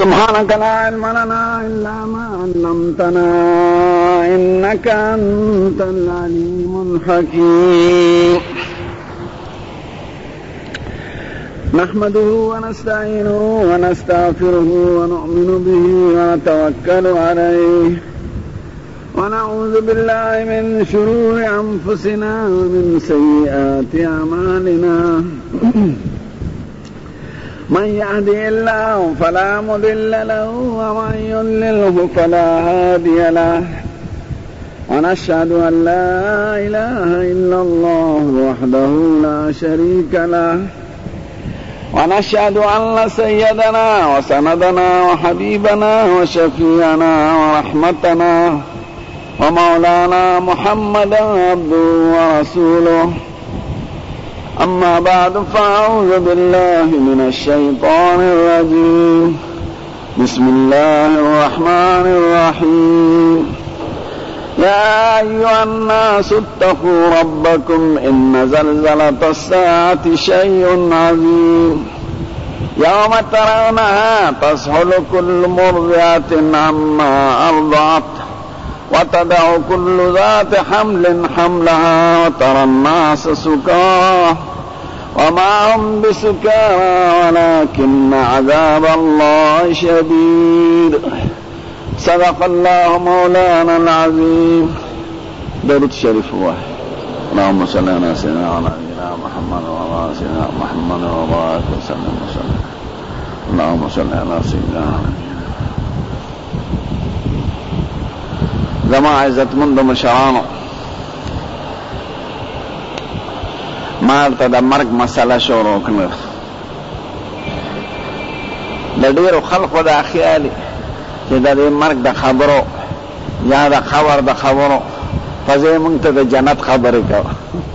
سبحانك لا علم لنا إلا ما علمتنا إنك أنت العليم الحكيم. نحمده ونستعينه ونستغفره ونؤمن به ونتوكل عليه ونعوذ بالله من شرور أنفسنا ومن سيئات أعمالنا. من يهدي الله فلا مضل له ومن يضلله فلا هادي له. ونشهد أن لا إله إلا الله وحده لا شريك له. ونشهد أن سيدنا وسندنا وحبيبنا وشفيعنا ورحمتنا ومولانا محمدا عبده ورسوله. أما بعد فأعوذ بالله من الشيطان الرجيم. بسم الله الرحمن الرحيم. يا أيها الناس اتقوا ربكم إن زلزلة الساعة شيء عظيم. يوم ترونها تذهل كل مرضعة عما أرضعت وتضع كل ذات حمل حملها وترى الناس سكارى وما هم بسكارى ولكن عذاب الله شديد. صدق الله مولانا العظيم. درود شريف واحد. اللهم صل على سيدنا ونبينا محمد وعلى سيدنا محمد وبارك وسلم وسلم. اللهم صل على سيدنا زما عزت مند مشرانو مالته د مرګ مسله شروع کړه. د ډیرو خلقو د خیالي چې د مرګ د خبرو یا د خبر د خبرو فزې مونږ ته د جنت خبرې کوه.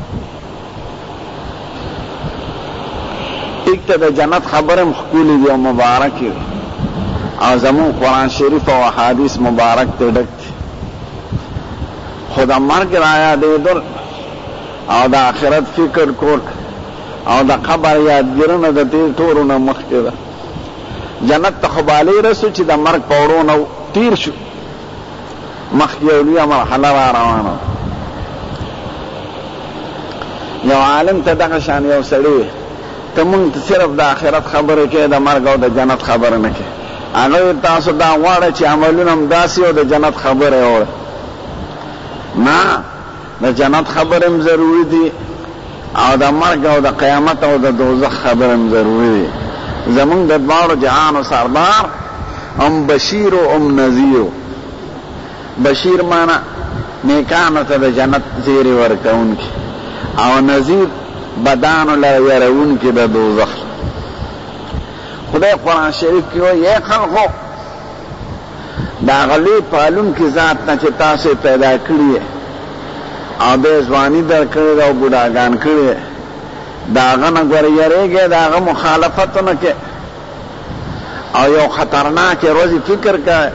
ایک ته د جنت خبرې مخکولې دي او مبارکې او زمون قرآن شریف او احادیث مبارک ته ډک دي. خو د مرګ را یادېدل او د آخرت فکر کول او د قبر یادګیرونه د دې ټولو نه مخکې ده. جنت ته خو بالی رسو چې د مرګ په وړو نه تیر شو، مخکې یو لویه مرحله را روانه. یو عالم ته دغه شان یو سړي ته مونږ ته صرف د آخرت خبرې کوې، د مرګ او د جنت خبره نه کوې. هغه تاسو دا غواړئ چې عملونه هم داسې او د جنت خبرې وړئ. نه، د جنت خبر هم ضروری دي او د مرګ او د قیامت او د دوزخ خبر هم ضروری دي. زمونږ د دواړو جهانو سردار هم بشیر و هم نذیر. بشیر مانا نیکانو ته د جنت زیری ورکوونکی او نذیر بدانو له یروونکی د دوزخ. خدای قرآن شریف کې وایي ای خلقو دا غلی پالونکي ذات نه چې تاسو پیدا کړی او د ځواني در کړی او بوډاګان کړی، د هغه نه ګورې یریږئ، د هغه مخالفت نه کې او یو خطرناک ورځې فکر کوئ.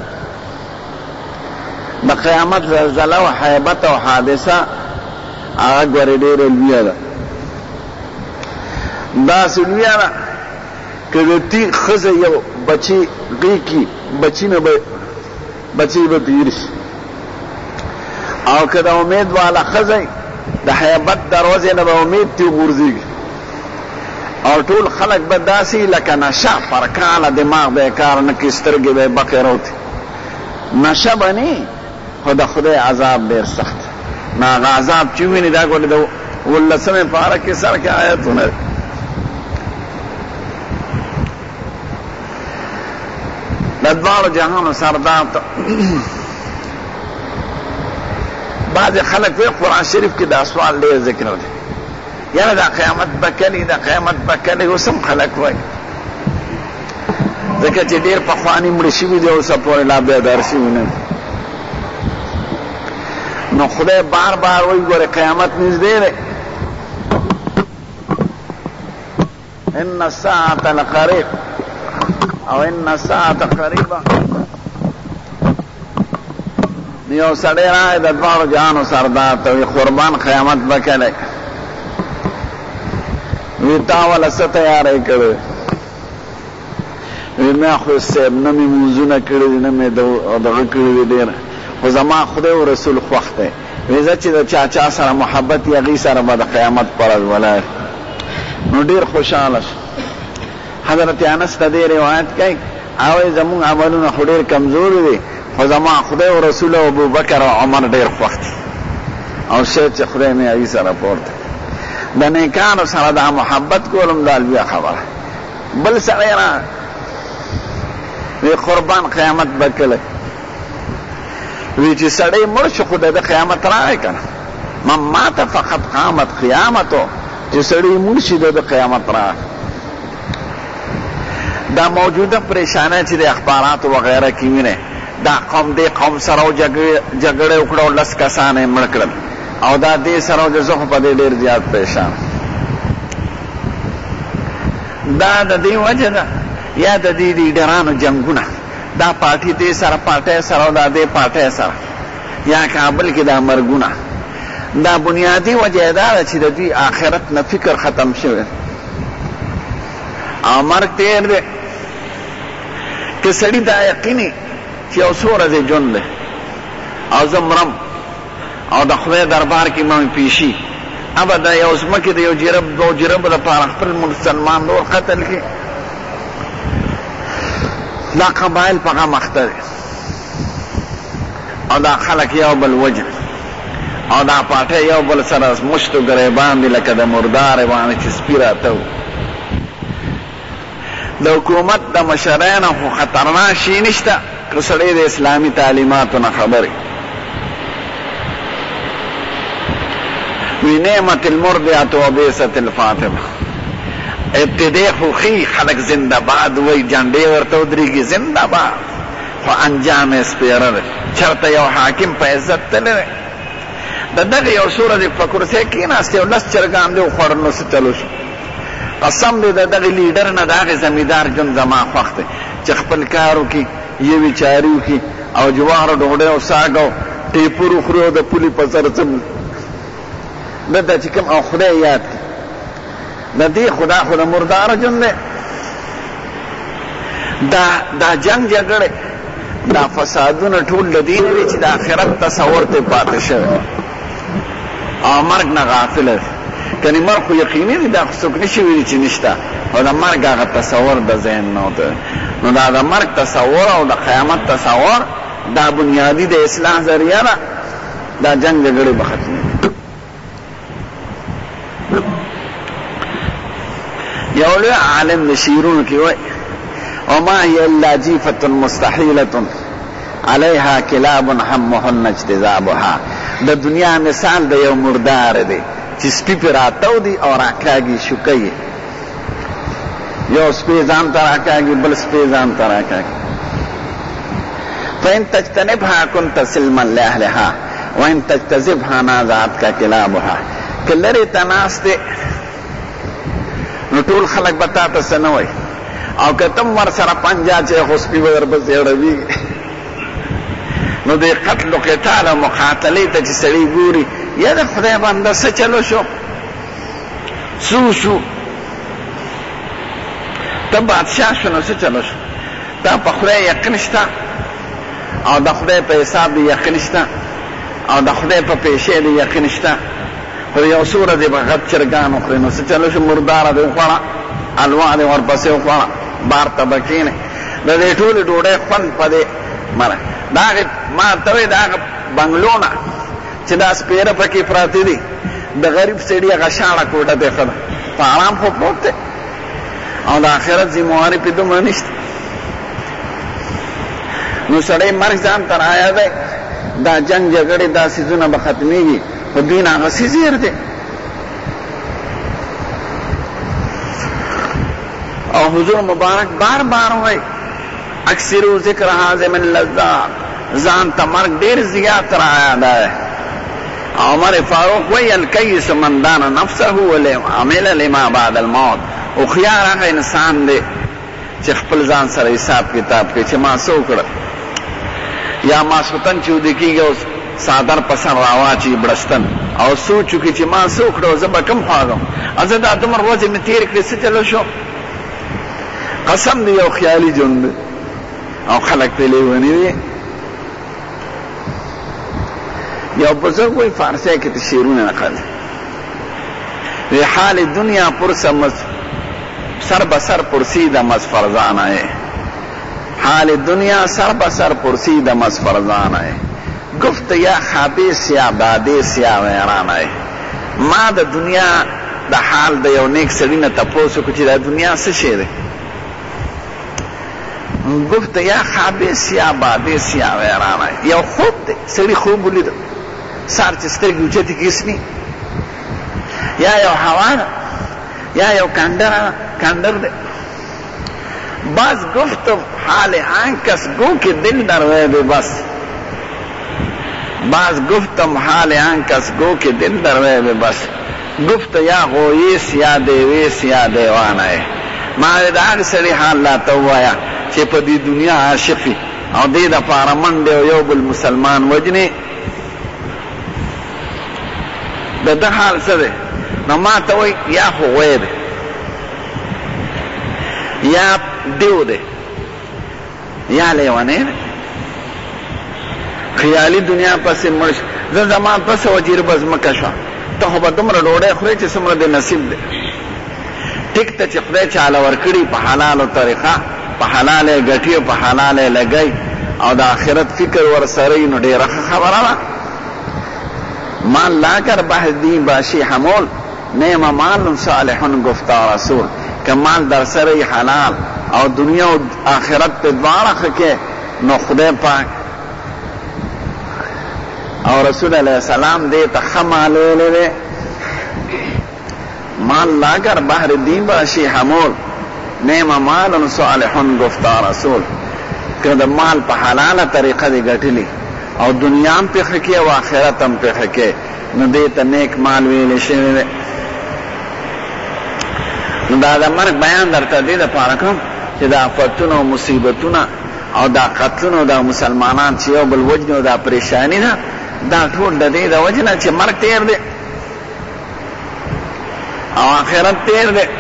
د قیامت زلزله او حیبت او حادثه هغه ګورې ډېره لویه ده. داسې لویه ده که د ښځه یو بچي غېږ بچي نه به بچی به پیر شي، او که د امید والا ښځی د حیبت دروازې نه به امید تی غورځېږي او ټول خلک به داسې لکه نشه پر کاله دماغ به یې کار نه کوي، سترګې به یې بقې روتي. نشه به نه، خو د خدای عذاب ډېر سخت. نو هغه عذاب چې وویني دا ګورې د 18مې پاره کې سر کې آیتونه دي. د دواړو جهانو سردار ته بعضې خلک وایي قرآن شریف کې دا سوال ډېر ذکر دی، یاره دا قیامت به کلي، دا قیامت به کلي. اوس هم خلک وایي ځکه چې ډېر پخواني مړه شوي دي، اوسه پورې لا بیدار شوي نه دي. نو خدای بار بار وایي ګوره قیامت نږدې دی. ان الساعة لقریب او ان الساعة قریبه. یو سړی راغی د دواړو جهانو سردار ته وی قربان قیامت به کلی. وی تا والا څه تیاری کړی؟ ما خو صاحب نه مې منځونه کړي دي نه مې دغه کړي دي ډېر خو زما خدای او رسول خوښ دی وایي زه چې د چا سره محبت یې هغې سره به د قیامت پر ورځ ولاړ نو ډېر خوشحاله شو حضرت انس ته دې روایت کوي وایي زمونږ عملونه خو ډېر کمزوري دي خو زما خدای او رسول او ابوبکر او عمر ډېر خوښ دي او شاید چې خدای مې هغې سره پورته د نیکانو سره دا محبت کولم دا لویه خبره بل سړی را وی قربان قیامت به کله وی چې سړی مړ شو خو د قیامت راغی که نه من مات فقط قامت قیامتو چې سړی مړ شي د قیامت راغی دا موجوده پریشانه چې د اخبارات وغیره کې وینې دا قوم دې قوم سره جګړه وکړه او 10 کسان یې مړ کړل او دا دې سره زه خو په دې ډېر زیات پریشان دا د دې وجه ده یا د دې لیډرانو جنګونه دا پارټي دې سره پارټۍ سره او دا دې پارټۍ سره یا کابل کې دا مرګونه دا بنیادي وجه دا ده چې د دوی آخرت نه فکر ختم شوی او مرګ تېر دی که سړي دا یقیني چې یو څو ورځې ژوند دی او زه مرم او د خدای دربار کې مې پیشي ابا دا یو ځمکې د یو جرب دو جربو لپاره خپل مسلمان نور قتل کړي دا قبایل په غم اخته دي او دا خلک یو بل وجه او دا پاټۍ یو بل سره مشت و ګریبان دي لکه د مردارې باندې چې سپي راته و د حکومت د مشرانو خو خطرناک شي نشته که سړی د اسلامي تعلیماتو نه خبرې وی نعمت المرضعة و بیست الفاطمه ابتدای خو خی خلق زنده باد وی جنډې ورته ودرېږي زنده باد خو انجام یې سپېره دی چېرته یو حاکم په عزت تللی دی د دغه یو سورج په کرسۍ کېناست یو 10 چرګان دی وخوړل نو څه چلو شو قسم دی د دغه لیډر نه د هغې زمیندار ژوند زما خوښ دی چې خپل کار وکړي یوې چارې وکړي او جوارو ډوډۍ او ساګ او ټیپور وخوري او د پولي په سر څه دته چې کوم او خدای یاد کړي د دې خدا خو د مرداره ژوند دی دا جنګ جګړې دا فسادونه ټول د دې نه دي چې د آخرت تصور ته پاتې شوی او مرګ نه غافله دی کنی مرګ خو یقیني دی دا خو څوک نشي ویلي چې نشته او د مرګ هغه تصور د ذهن نه وته نو دا د مرګ تصور او د قیامت تصور دا بنیادي د اصلاح ذریعه ده دا جنګ جګړې به ختمېږي یو لوی عالم د شعرونو کې وایي وما هي الا جیفة مستحیلة علیها کلاب همهن اجتذابها د دنیا مثال د یو مردار دی چې سپي پې راتاو دي او راکاږي شوکوي یو سپی ځان ته راکاږي بل سپی ځان ته راکاږي فإن تجتنبها كنت سلما لأهلها وإن تجتذبها نازعتك كلابها که لرې ته ناست دی نو ټول خلک به تا ته څه نه وایي او که تم ورسره پنجه چې خو سپي به درپسې اړوي نو د قتل و قتال او مقاتلې ته چې سړي ګوري یا د خدای بنده څه چلو شو څو شو ته بادشاه شو نو څه چلو شو تا په خدای یقین شته او د خدای په حساب دی یقین شته او د خدای په پیشې دی یقین شته خو یو څو ورځې به غټ چرګان وخورې نو څه چلو شو مرداره دی وخوړه الوا دی ورپسې وخوړه بار ته به کښېنې د دې ټولې ډوډۍ خوند په دې مره د هغې ما ته وایي د هغه بنګلو نه چې دا سپېره پکې پراته دي د غریب سړي هغه شاړه کوټه دی ښه ده په آرام خو پروت دی او د آخرت ذمواري پې دومره نشته نو سړی مرګ ځان ته رایادی دا جنګ جګړې دا څیزونه به ختمېږي خو دوی نه هغه څیز هېر دی او حضور مبارک بار بار وایي اکثرو ذکر حازم اللذات ځان ته مرګ ډېر زیات رایادی عمر فاروق وی الکیس من دان نفسه وعمل لما بعد الموت هوښیار هغه انسان دی چې خپل ځان سره حساب کتاب کوي چې ما څه وکړل یا ماسخوتن چې وده کېږي او څادر په سر راواچي بړستن او سوچ وکړي چې ما څه وکړه زه به کوم خواږم زه دا دومره ورځې مې تېرې کړې څه چلو شو قسم دی یو خیالي ژوند دی او خلک پې لیوني دي. یو بزرگ وی فارسی کې شعرونه نقل وی حال دنیا پرسمز سر بسر پرسید مزفرزان ہے، حال دنیا سر بسر پرسید مزفرزان ہے، گفت یا خوابی سیا بادی سیا ویران ہے. ما د دنیا د حال د یو نیک سړي نه تپوس وکړو چې دا دنیا څه شی دی؟ گفت یا خوابی سیا بادی سیا ویران ہے. یو خوب دی، سړي خوب ولید سار چې سترګې اوچتې کیسني، یا یو هوا ده یا یو کندر ده. باز گفتم حال آن کس گو که دل در وی بے بس، باز گفتم حال آن کس گو که دل در وی بے بس، گفت یا غویس یا دیویس یا دیوان ہے. ما دا هغه سړي حال لا ته ووایا چې په دې دنیا عاشق وي او دې دپاره منډې او یو بل مسلمان وجنې. د ده حال څه دی؟ نو ما ته وایي یا خو غوی دی یا دیو دی یا لیونی دی. خیالي دنیا پسې مړ شي. زه زما پسې وزیر به ځمکه شوه، ته خو به دومره ډوډۍ خورې چې څومره دې نصیب دی. ټیک ته چې خدای چاله ورکړي په حلالو طریقه، په حلال یې ګټي او په حلال یې لګوي او د آخرت فکر ورسره وي، نو ډېره ښه خبره ده. مال لا کر بهدی باشی حمول، نعم مال صالح گفتا رسول. که مال در سره حلال او دنیا او آخرت په دواړه ښه کې، نو خدای پاک او رسول علیہ السلام دې ته ښه مال ویلی دی. مال لا کر بهدی باشی حمول، نعم مال صالح گفتا رسول. که د مال په حلاله طریقه دې ګټلی او دنیا هم پې ښه کې او آخرت هم پې ښه کې، نو دې ته نیک مال ویلی شوی دی. نو دا د مرګ بیان درته دې دپاره کوم چې دا آفتونه او مصیبتونه او دا قتلونه او دا مسلمانان چې یو بل وجنې او دا پریشاني ده، دا ټول د دې د وجې نه چې مرګ تیر دی او آخرت تیر دی.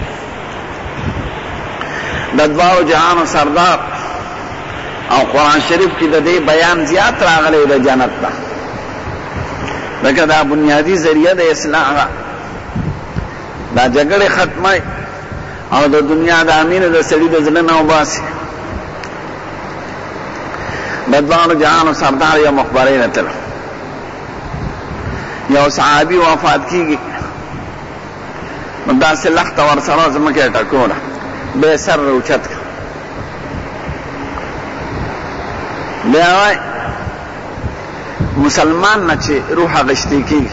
د دواړو جهانو سردار او قرآن شریف کې د دې بیان زیات راغلی د جنت ته، لکه دا بنیادی ذریعه د اصلاح، دا جګړې ختمه او د دنیا د امین د سړي د زړه نه وباسي. د دواړو جهانو سردار یو مخبرۍ ته تلل، یو صحابي وفات کیږي، نو داسې لخته ورسره ځمکه یې ټکوله، بیا یې سر راوچت کړه. بیا وای مسلمان نه چې روح غشتي کیږي،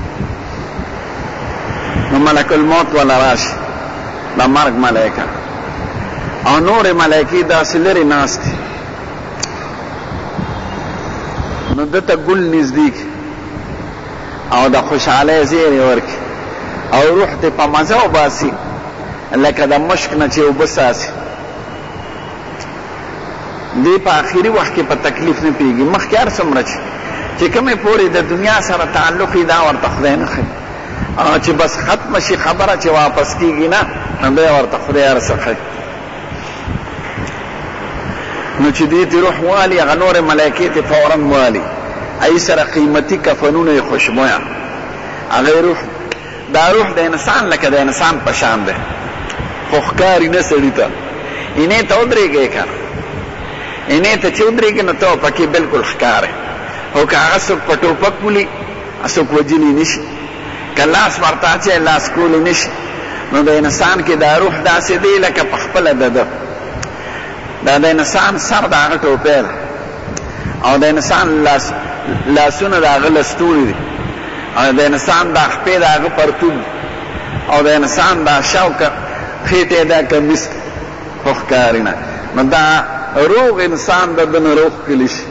نو ملک الموت ولا راشي، دا مرګ ملائکه او نور ملائکې داسې لرې ناست دي، نو دته ګل نزدیک او د خوشحالۍ زیری ورکړي او روح ته په مزه وباسي لکه د مشک نه چې اوبه ساسي. دی په آخري وخت کې په تکلیف نه پیږي، مخکې هر څومره چې کومې پورې د دنیا سره تعلق یې دا ورته خدای نه ښیي، او چې بس ختمه شي خبره چې واپس کېږي نه، نو بیا ورته خدای هر څه ښیي. نو چې دې ته روح والي، هغه نورې ملایکې ته فورا والي، ای سره قیمتي کفنونه یې خوشبویه، هغه روح، دا روح د انسان لکه د انسان په شان دی، خو ښکاري نه سړي ته. اینې ته ودرېږئ که اینې ته چې ودرېږي نو ته پکې بلکل ښکارې، خو که هغه څوک په ټوپک ولي څوک وجلی نشي، که لاس ورته اچوي لاس کولی نشي. نو د انسان کې دا روح داسې دی لکه په خپله د د انسان سر د هغه ټوپی ده او د انسان لاسونه د هغه لستوڼي دي او د انسان دا خپې د هغه پرتوب او د انسان دا شوکه خېټې دا کمیس خو ښکاري نه. نو دا روغ انسان د ده نه روغ کلی شي.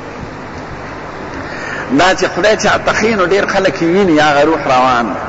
دا چې خدای چاته ښیي نو ډېر خلک یې ویني هغه روح روان دی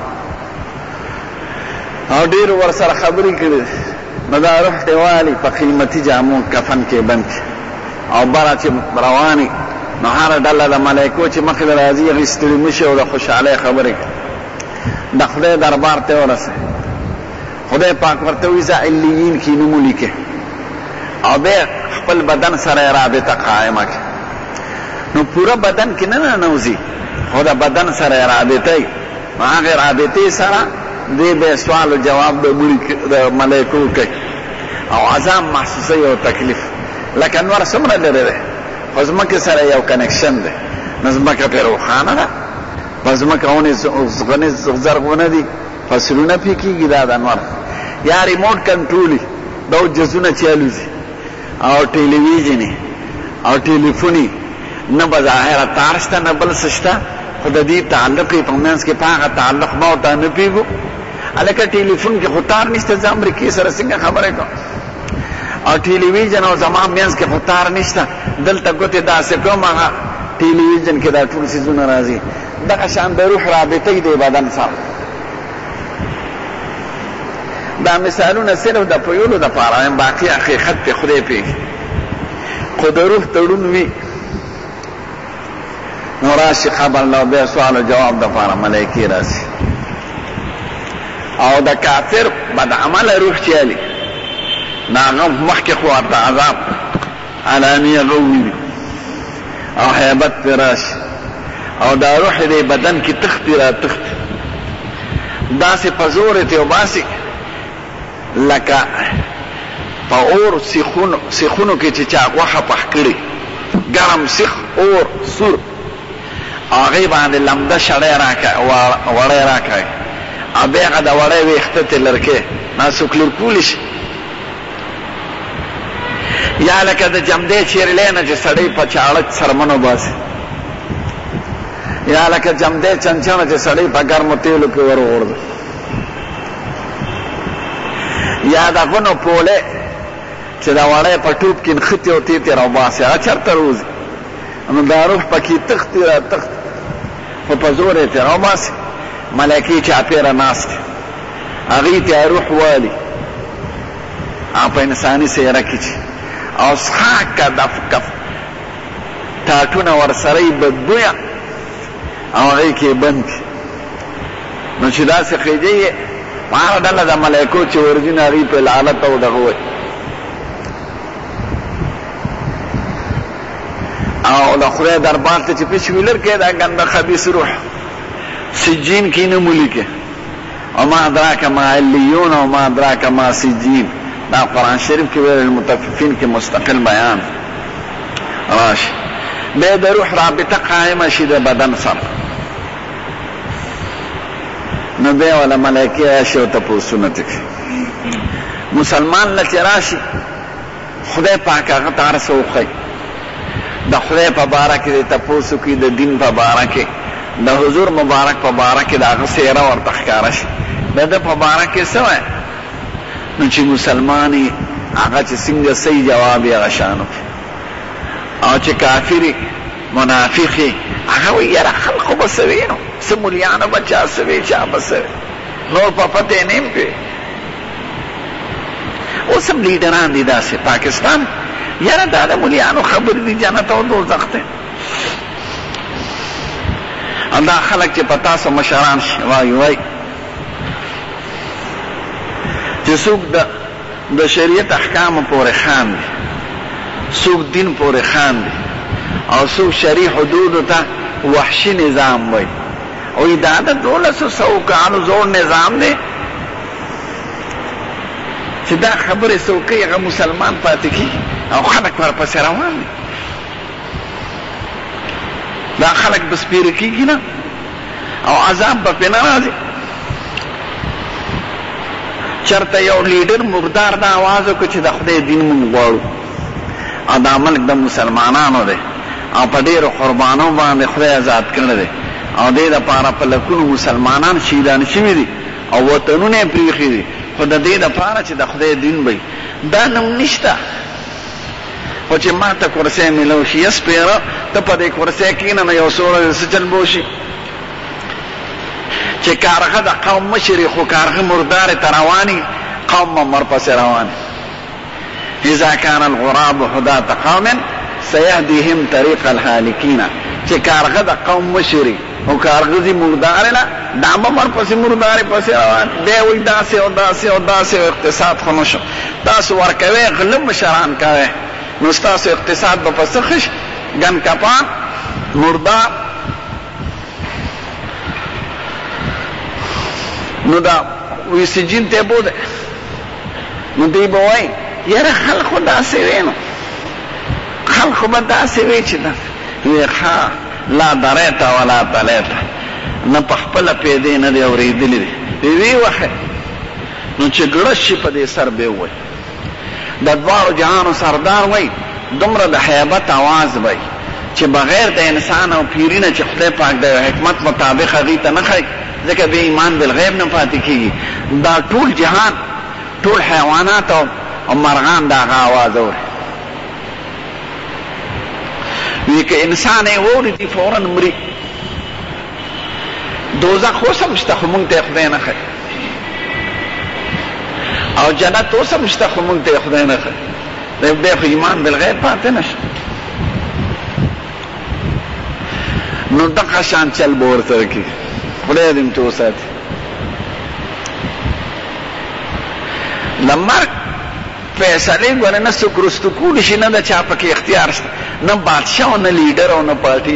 او ډېرو ورسره خبرې کړي، نو دا روح ته والي په قیمتي جامو کفن کې بند کړي او بره چې رواني، نو هره ډله د ملایکو چې مخې ته راځي هغې ستړي نه شي او د خوشحالۍ خبرې کوي، د خدای دربار ته ورسوي. خدای پاک ورته وایي زه علیین کې نوم ولیکې او بیا خپل بدن سره رابطه قائمه کړي نو پوره بدن کې نه ننوځي خو د بدن سره رابطه وي نو هغې رابطې سره دی به سوال و جواب د ملایکو کوي او عذاب محسوسوي او تکلیف لکه نور څومره لرې دی خو ځمکې سره یو کنکشن دی نو ځمکه پرې روښانه ده په ځمکه ونې زرغونه دي فصلونه پرې کېږي دا د انور یا ریموټ کنټرول دا جزونه چې الوځي او ټلویزیوني او ټلیفوني نه به ظاهره تار شته نه بل څه شته خو د دې تعلق یې په منځ کې په هغه تعلق ما ورته نه پوهېږو هلکه ټلیفون کې خو تار نشته زه امریکې سره څنګه خبرې کوم او ټلویزیون او زما منځ کې خو تار نشته دلته ګوتې داسې کوم هغه ټلویزیون کې دا ټول څیزونه راځي دغه شان د روح رابطه دی بدن سره دا مثالونه صرف د پویولو دپاره وایم باقي حقیقت پې خدای پوهېږي خو د روح تړون وي نو راشي قبر له بیا سوال و جواب دپاره ملایکې راشي او د کافر بد عمله روح چې الي نو هغه مخکې خو ورته عذاب علانیه غوي او هیبت پې راشي او دا روح دی بدن کې تختی را تختی داسې په زور یې تېوباسي لکه په اور سیخونو کې چې چا غوښه پخ کړي ګرم سیخ اور سور هغې باندې لمده وړی راکوي او بیا هغه د وړی ویښته ترې لرکې ناسوک لرکولی شي یا لکه د جمدې چیرلی نه چې سړی په چاړه څرمنو باسي یا لکه جمدې چنچڼه چې سړی په ګرمو تیلو کې ورغورځي یا د غنو پولې چې د وړی په ټوپ کې نښتې او تیتې راوباسي هغه چېرته روځي نو دا روح پکې تښتي را تښتي خو په زور یې ترې راوباسي ملایکې چاپېره ناستې هغې ته روح والي او په انساني څېره کې چې او څښاک کدف کف ټاټونه ورسره یې بدبویه او هغې کې یې بند کړي نو چې داسې خېجې یې هغه ډله د ملایکو چې ورځي نو هغې پرې لعنت او دغه وایي او د خدای دربار ته چې پېش ویلر کې دا ګنده خبیث روح سجین کې نوم ولیکې او ما ادراک ما علیون او ما ادراک ما سجین دا قرآن شریف کې ویل المطففین کې مستقل بیان راشي بیا د روح رابطه قائمه شي د بدن سره نو بیا ولا ملایکې راشي او تپوسونه تکړي مسلمان نه چې راشي خدای پاک هغه ته هر څه وښیي د خدای په باره کې د تپوسو کې د دین په باره کې د حضور مبارک په باره کې د هغه څېره ورته ښکاره شي د ده په باره کې څه وایي نو چې مسلمان یې هغه چې څنګه صحیح جواب یې هغه شان وکړي او چې کافر یې منافق یې هغه وایي یاره خلقو به څه وي نو څه مولیانو به چا څه وي چا به څه وي نور په پته یې نه یم پوهېږي اوس هم لیډران دي داسې پاکستان یاره دا د مولیانو خبرې دي جنت او دوزخ دی دا خلق چې په تاسو مشران شي وایي چې څوک د شریعت احکامو پورې خاندي څوک دین پورې خاندي او څوک شرعي حدودو ته وحشي نظام وایي او دا د 1200 کالو زوړ نظام دی چې دا خبرې څوک کوي هغه مسلمان پاتې کېږي او خلک ورپسې روان دي دا خلک به سپیره کېږي نه او عذاب به پرې نه راځي چېرته یو لیډر مردار دا آواز وکړو چې د خدای دین مونږ غواړو او دا ملک د مسلمانانو دی او په ډېرو قربانو باندې خدای آزاد کړی دی او دې دپاره په لکونو مسلمانان شهیدان شوي دي او وطنونه یې پرېښي دي خو د دې دپاره چې د خدای دین وي دا نوم نشته خو چې ما ته کرسی میلو شي سپېره ته په دې کرسی کښېنه نو یو څومره څه چل به وشي چې کارغه د قوم مشر خو کارغه مردارې ته رواني قوم به ورپسې رواني اذا كان الغراب هداة قوم سيهديهم طريق الهالكين چې کارغه د قوم مشر او کارغزی مردار نه دامه مر پسې مردار پسې روان دی وای داسې او داسې او داسې اقتصاد خو نشو تاسو ورکوي غلم مشران کوي نو ستاسو اقتصاد به پس خش ګن کپان مردار نو دا وی سجین ته بوده نو دی به وای یاره خلخو داسې وی نو خلخو به داسې وی چې دا وی ښه لا دریته ولا تلیته نه په خپله پیدې نه دی اورېدلي دی وی وخه نو چې ګړه شي په دې سر به وای د دواړو جهانو سردار وای دومره د حیبت आवाज وای چې بغیر د انسان او پیری نه چې خدای پاک د حکمت مطابق هغې ته نه ښایي ځکه به ایمان بالغیب نه پاتې کېږي دا ټول جهان ټول حیوانات او مرغان د هغه आवाज اوري وی که انسان یې واورېدي فورا مري دوزخ اوس هم شته خو موږ ته یې خدای نه ښایي او جنت اوس هم شته خو موږ ته یې خدای نه ښایي بیا خو ایمان بالغیب پاتې نه شته نو دغه شان چل به ورسره کېږي خدای دې ته وساتي د مرګ فیصلې ګوره نه څوک رستو کولی شي نه د چا پکې اختیار شته نه بادشاه او نه لیډر او نه پارټي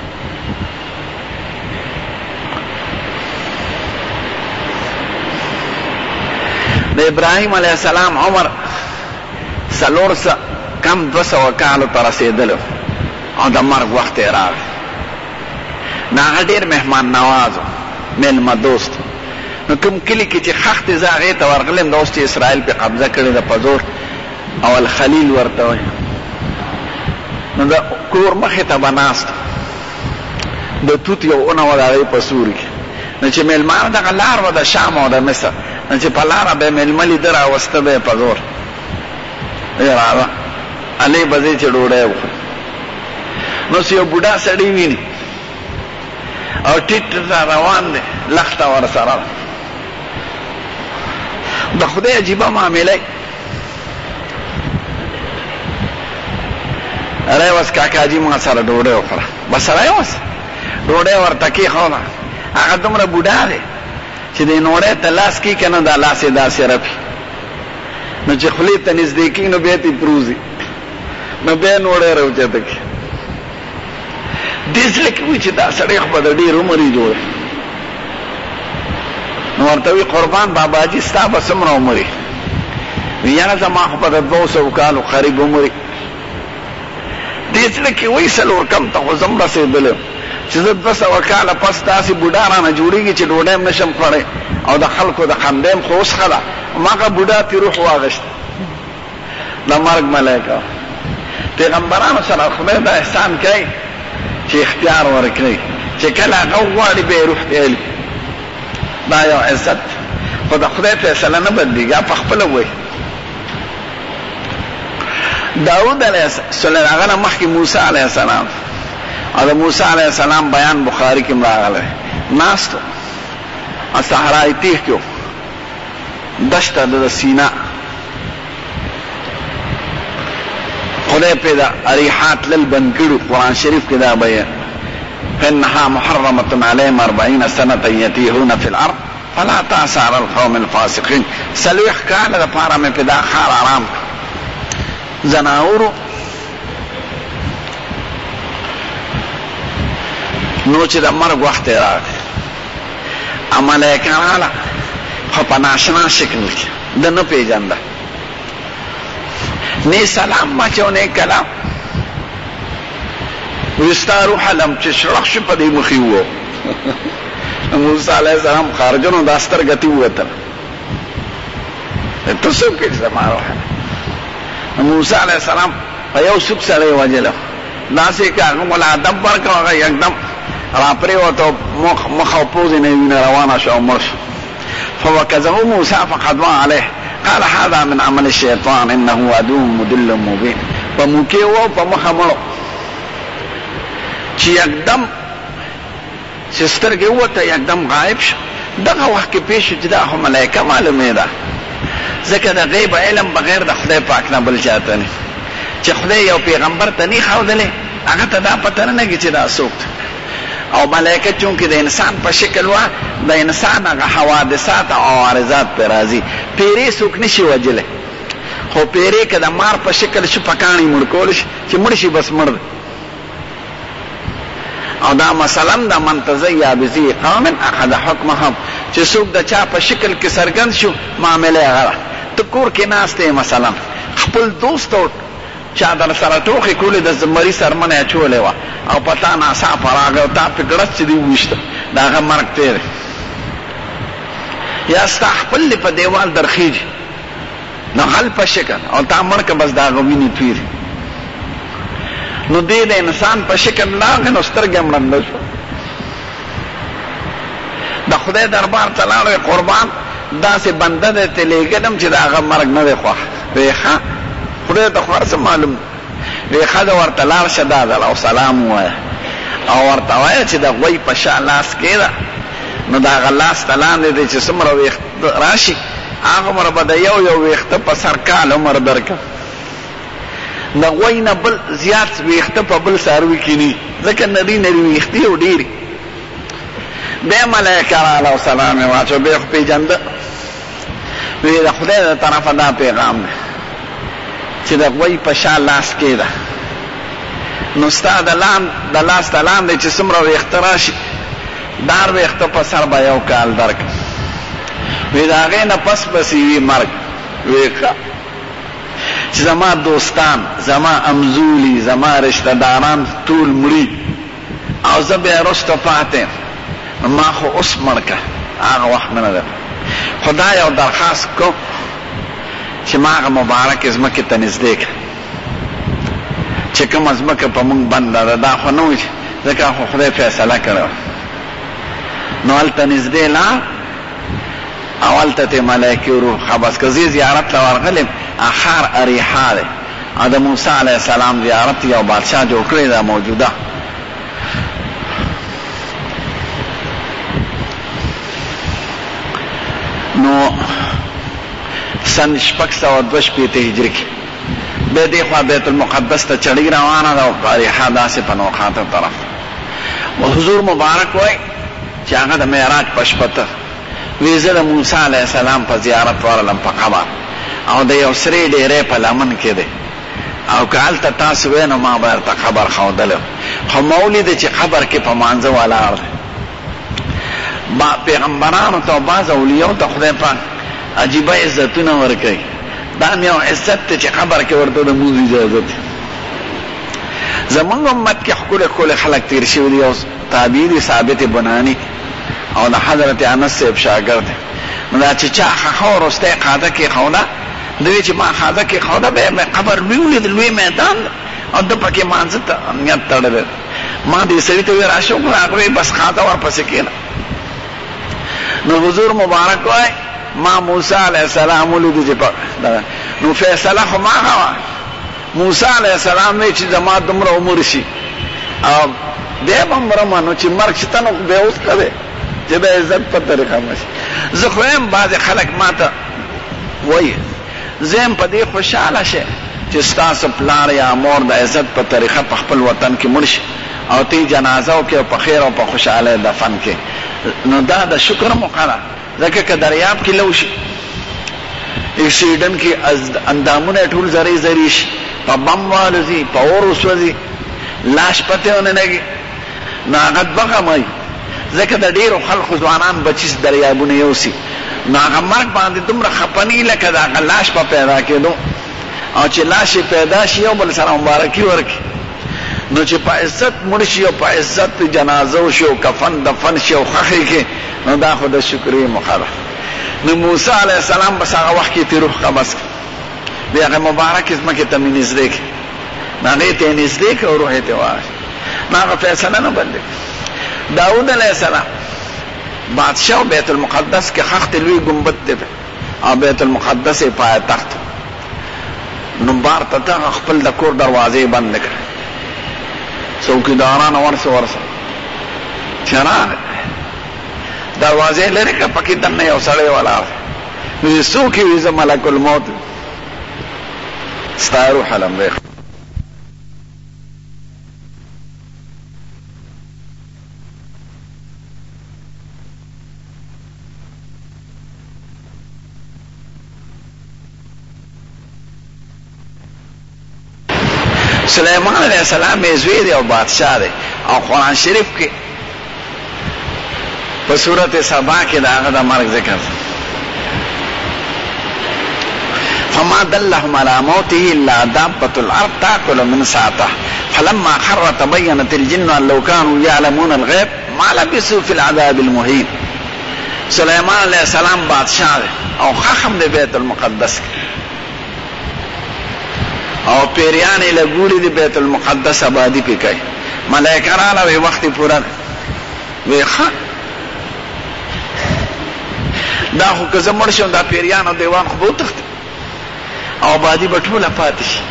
د ابراهیم علیه السلام عمر 400 کم 200 کالو ته رسېدلو او د مرګ وخت یې راغی نو هغه ډېر مهمان نواز میلمه دوست نو کوم کلي کې چې خښتې زه هغې ته ورغلم د اوس چې اسرائیل پې قبضه کړې ده په زور او الخلیل ورته وایي نو د کور مخې ته به ناست د توت یو اونه وه د هغې په سوري کې نو چې میلمانه دغه لار وه د شام او د مصر نو چې په لاره به یې میلمه لیده راوسته به یې په زور ای راځه هلې به ځې چې ډوډۍ وخوري نو چې یو بوډا سړی ویني او ټیټ را روان دی لخته ورسره د خدای عجیبه معامله ریوس کاکاجي ما سره ډوډۍ وخوره بس ریوس ډوډۍ ورته کېښوده هغه دومره بوډا دی چې د نوړۍ ته لاس کي که نه دا لاس یې داسې رپي نو چې خولې ته نږدې کي نو بیا تې پروزي نو بیا نوړۍ راوچته کړي دې زړه کې وایي چې دا سړی خو به د ډېر عمر یې جوړ نو ورته وي قربان باباجي ستا به څومره عمر یې وي یاره زما خو به د 200 کالو قریب عمر یې دې زړه کې وایي 4 کم ته خو زه هم رسېدلی چې زه 200 کاله پس داسې بوډا رانه جوړېږي چې ډوډۍ هم نشم خوړی او د خلکو د خندا هم خو اوس ښه ده هماغه بوډا تې روح واغېشته د مرګ ملایکه پیغمبرانو سره خدای دا احسان کوي چې اختیار ورکړي چې کله هغه وغواړي بیا یې روح تیلي دا یو عزت خو د خدای فیصله نه بدلېږي په خپله وایي داود علیه السلام هغه نه مخکې موسی علیه السلام او د موسی علیه السلام بیان بخاري کې هم راغلی ناست و صحرای تیح کې و دشته د سینا خدای پې د اریحات لل بند کړي قرآن شریف کې دا بیان فإنها محرمة عليهم 40 سنة يتيهون في الأرض فلا تأس على القوم الفاسقين 40 کاله دپاره مې په دا ښار آرام زناورو نو چې د مرګ وخت یې راغی ملایکه راغله خو په ناشنا شکل کې ده نه پېژانده نه سلام مچو نه کلام وستا روح علم چې شرخ شي په دې مخې وو موسی علیه السلام خارجونو دا سترګې ته ووتل ته څوک یې زما روح موسی علیه السلام په یو څوک سړی وجله داسې که هغه مله ادب ورکړ هغه یکدم را پرېوته مخ او پوزې نه وینه روانه شو او مړ شو فوکزه موسی فقضى عليه قال هذا من عمل الشيطان انه عدو مضل مبين په موکې وو په مخه مړو چې یکدم چې سترګې ووته یکدم غایب شو دغه وخت کې پیښ شو چې دا خو ملایکه معلومې ده ځکه د غیب علم بغیر د خدای پاک نه بل چاته نه چې خدای یو پیغمبر ته نه ښودلی هغه ته دا پته نه لګي چې دا څوک او ملائکه چونکه د انسان په شکل وا د انسان هغه حوادثات او عارضات پر راځي پیری څوک نشي وجله خو پیری که د مار په شکل شي پکانی مړ کول شي چې مړ شي بس مړ او دا مثلا د منتزیا بذی قوم اخذ حکمهم چې څوک د چا په شکل کې سرګند شو معاملې هغه ته کور کې ناسته مثلا خپل دوست او چا در سره ټوخې کولې د زمري سرمنه اچولې وه او پتا ناڅاپه راغی او تا پې ګړس چې دی وویشته د هغه مرګ تېر یا ستا خپل دې په دیوال درخیږي د غل په شکل او تا مړ که بس د هغه وینې تویري نو دې د انسان په شکل لاغې نو سترګې هم ړنده شوه د خدای دربار ته لاړې قربان داسې بنده دی ته لېږلم چې د هغه مرګ نه دی خوښ وی ښه خدای ته خو هر څه معلوم وی ښه ده ورته لاړ شه دا ده او سلام ووایه او ورته وایه چې د غوی په شا لاس کېده نو د هغه لاس ته لاندې دی چې څومره ویښته راشي هغومره به د یو ویښته په سر کال عمر درکړم د غوی نه بل زیات ویښته په بل څاروي کې نه ځکه نري ویښتې او ډېرې بیا ملایکه راغله او سلام یې واچو بیا خو پېژنده وی د خدای د طرفه دا پیغام دی چې د غوی په شا لاس کېده نو ستا د لاس ته لاندې چې څومره ویښته راشي دار ویښته په سر به یو کال درکړم وی د هغې نه پس بس وي مرګ وی ښه چې زما دوستان زما امزولي زما رشته داران ټول مړي او زه بیا وروسته پاتې ما خو اوس مړ که هغه وخت نه ده خدا یو درخواست کوم چې ما هغه مبارک ځمکې ته نږدې کړه چې کومه ځمکه په موږ بنده ده دا خو نه و ځکه خو خدای فیصله کړې نو هلته نږدې لاړ او هلته ته ملایکې ورو ښه بس که زه زیارت ته ورغلم ښار اریحا دی او د موسی علیه السلام زیارت یو بادشاه جوړ کړی ده موجوده نو سن 602 هجري کې بیا دې خوا بیت المقدس ته چړۍ روانه ده او اریحا داسې په نوخاته طرف و حضور مبارک وای چې هغه د معراج په شپه ته وی زه د موسی علیه السلام په زیارت ورغلم په قبر او د یو سرې ډېرې په لمن کې دی او که هلته تاسو وی نو ما به ورته قبر ښودلی خو ما ولیده چې قبر کې په مانځه ولاړ دی پیغمبرانو ته او بعض اولیاو ته خدای پاک عجیبه عزتونه ورکوي دا هم یو عزت دی چې قبر کې ورته د مونځ اجازه دی زمونږ امت کې ښکلي خلک تیر شوي دي او تابعي دي ثابت بناني او د حضرت انس صاحب شاګرد دی نو دا چې چا ښخه وروستی قاده کېښوده دوی چې ما قاده کېښوده بیا مې قبر لوی ولید لوی میدان او ده پکې مانځه ته نیت تړلی ما دې سړي ته وی راشه وکړه هغه وی بس قاده ورپسې کېنه نو حضور مبارک وای ما موسی علیه السلام ولیدو چې نو فیصله خو ما هغه موسی علیه السلام وی چې زما دومره عمر شي او دی به مرمه نو چې مرګ شته نو بیا اوس کوې چې د عزت په طریقه مشي زه خو یم بعضې خلک ما ته وایي زه یم په دې خوشحاله شي چې ستاسو پلار یا مور د عزت په طریقه په خپل وطن کې مړ شي او تی جنازه وکړې او په خیر او په خوشحالۍ دفن کې نو دا د شکر موقع ده ځکه که دریاب کې لو شي اکسیډنټ کې اندامونه ټول زری زری شي په بم والوځي په اور وسوځي لاش پته ونه لګي نو هغه بغموي ځکه د ډېرو خلکو ځوانان بچي دریابونه یوسي نو هغه مرګ باندې دومره خپني لکه د هغه لاش په پیدا کېدو او چې لاش پیدا شي یو بل سره مبارکي ورکړي نو چې په عزت مړ شي او په عزت جنازه وشي او کفن دفن شي او خښې کې نو دا خو د شکرې موقع ده نو موسی علیه السلام بس هغه وخت کې تېروح قبض کړ د هغه مبارک ځمکې ته مې نږدې کړ نو هغې ته یې نږدې کړ او روح یې ته واخېست نو هغه فیصله نه بدلې داود علیه السلام بادشاه بیت المقدس کې خښتې لوی ګمبد دی او بیت المقدس یې پایتخت نو بار ته ته خپل د کور دروازې بند کړ څوکیداران ورسه چې راغی دروازې لرې کړه پکې دننه یو سړی ولاړ دی څوک یې وي زه ملک الموت ستا روح لمبې سلیمان علیہ السلام زوی دی او بادشاہ دی او قرآن شریف کې په سورۃ سبا کې دا هغه د مرګ ذکر فما دلهم على موته الا دابة الارض تاكل من ساعته فلما خر تبينت الجن ان لو كانوا يعلمون الغيب ما لبثوا في العذاب المهين. سلیمان علیہ السلام بادشاہ دی او خاخم دی بیت المقدس او پیریانی لګولی دی بیت المقدس آبادی پی کوي. ملائکه رااله وی وخت پورا وی ښه دا خو که زه مړ شم دا پیریان او دیوان خو به وتښتي او آبادي به ټوله پاتې شي.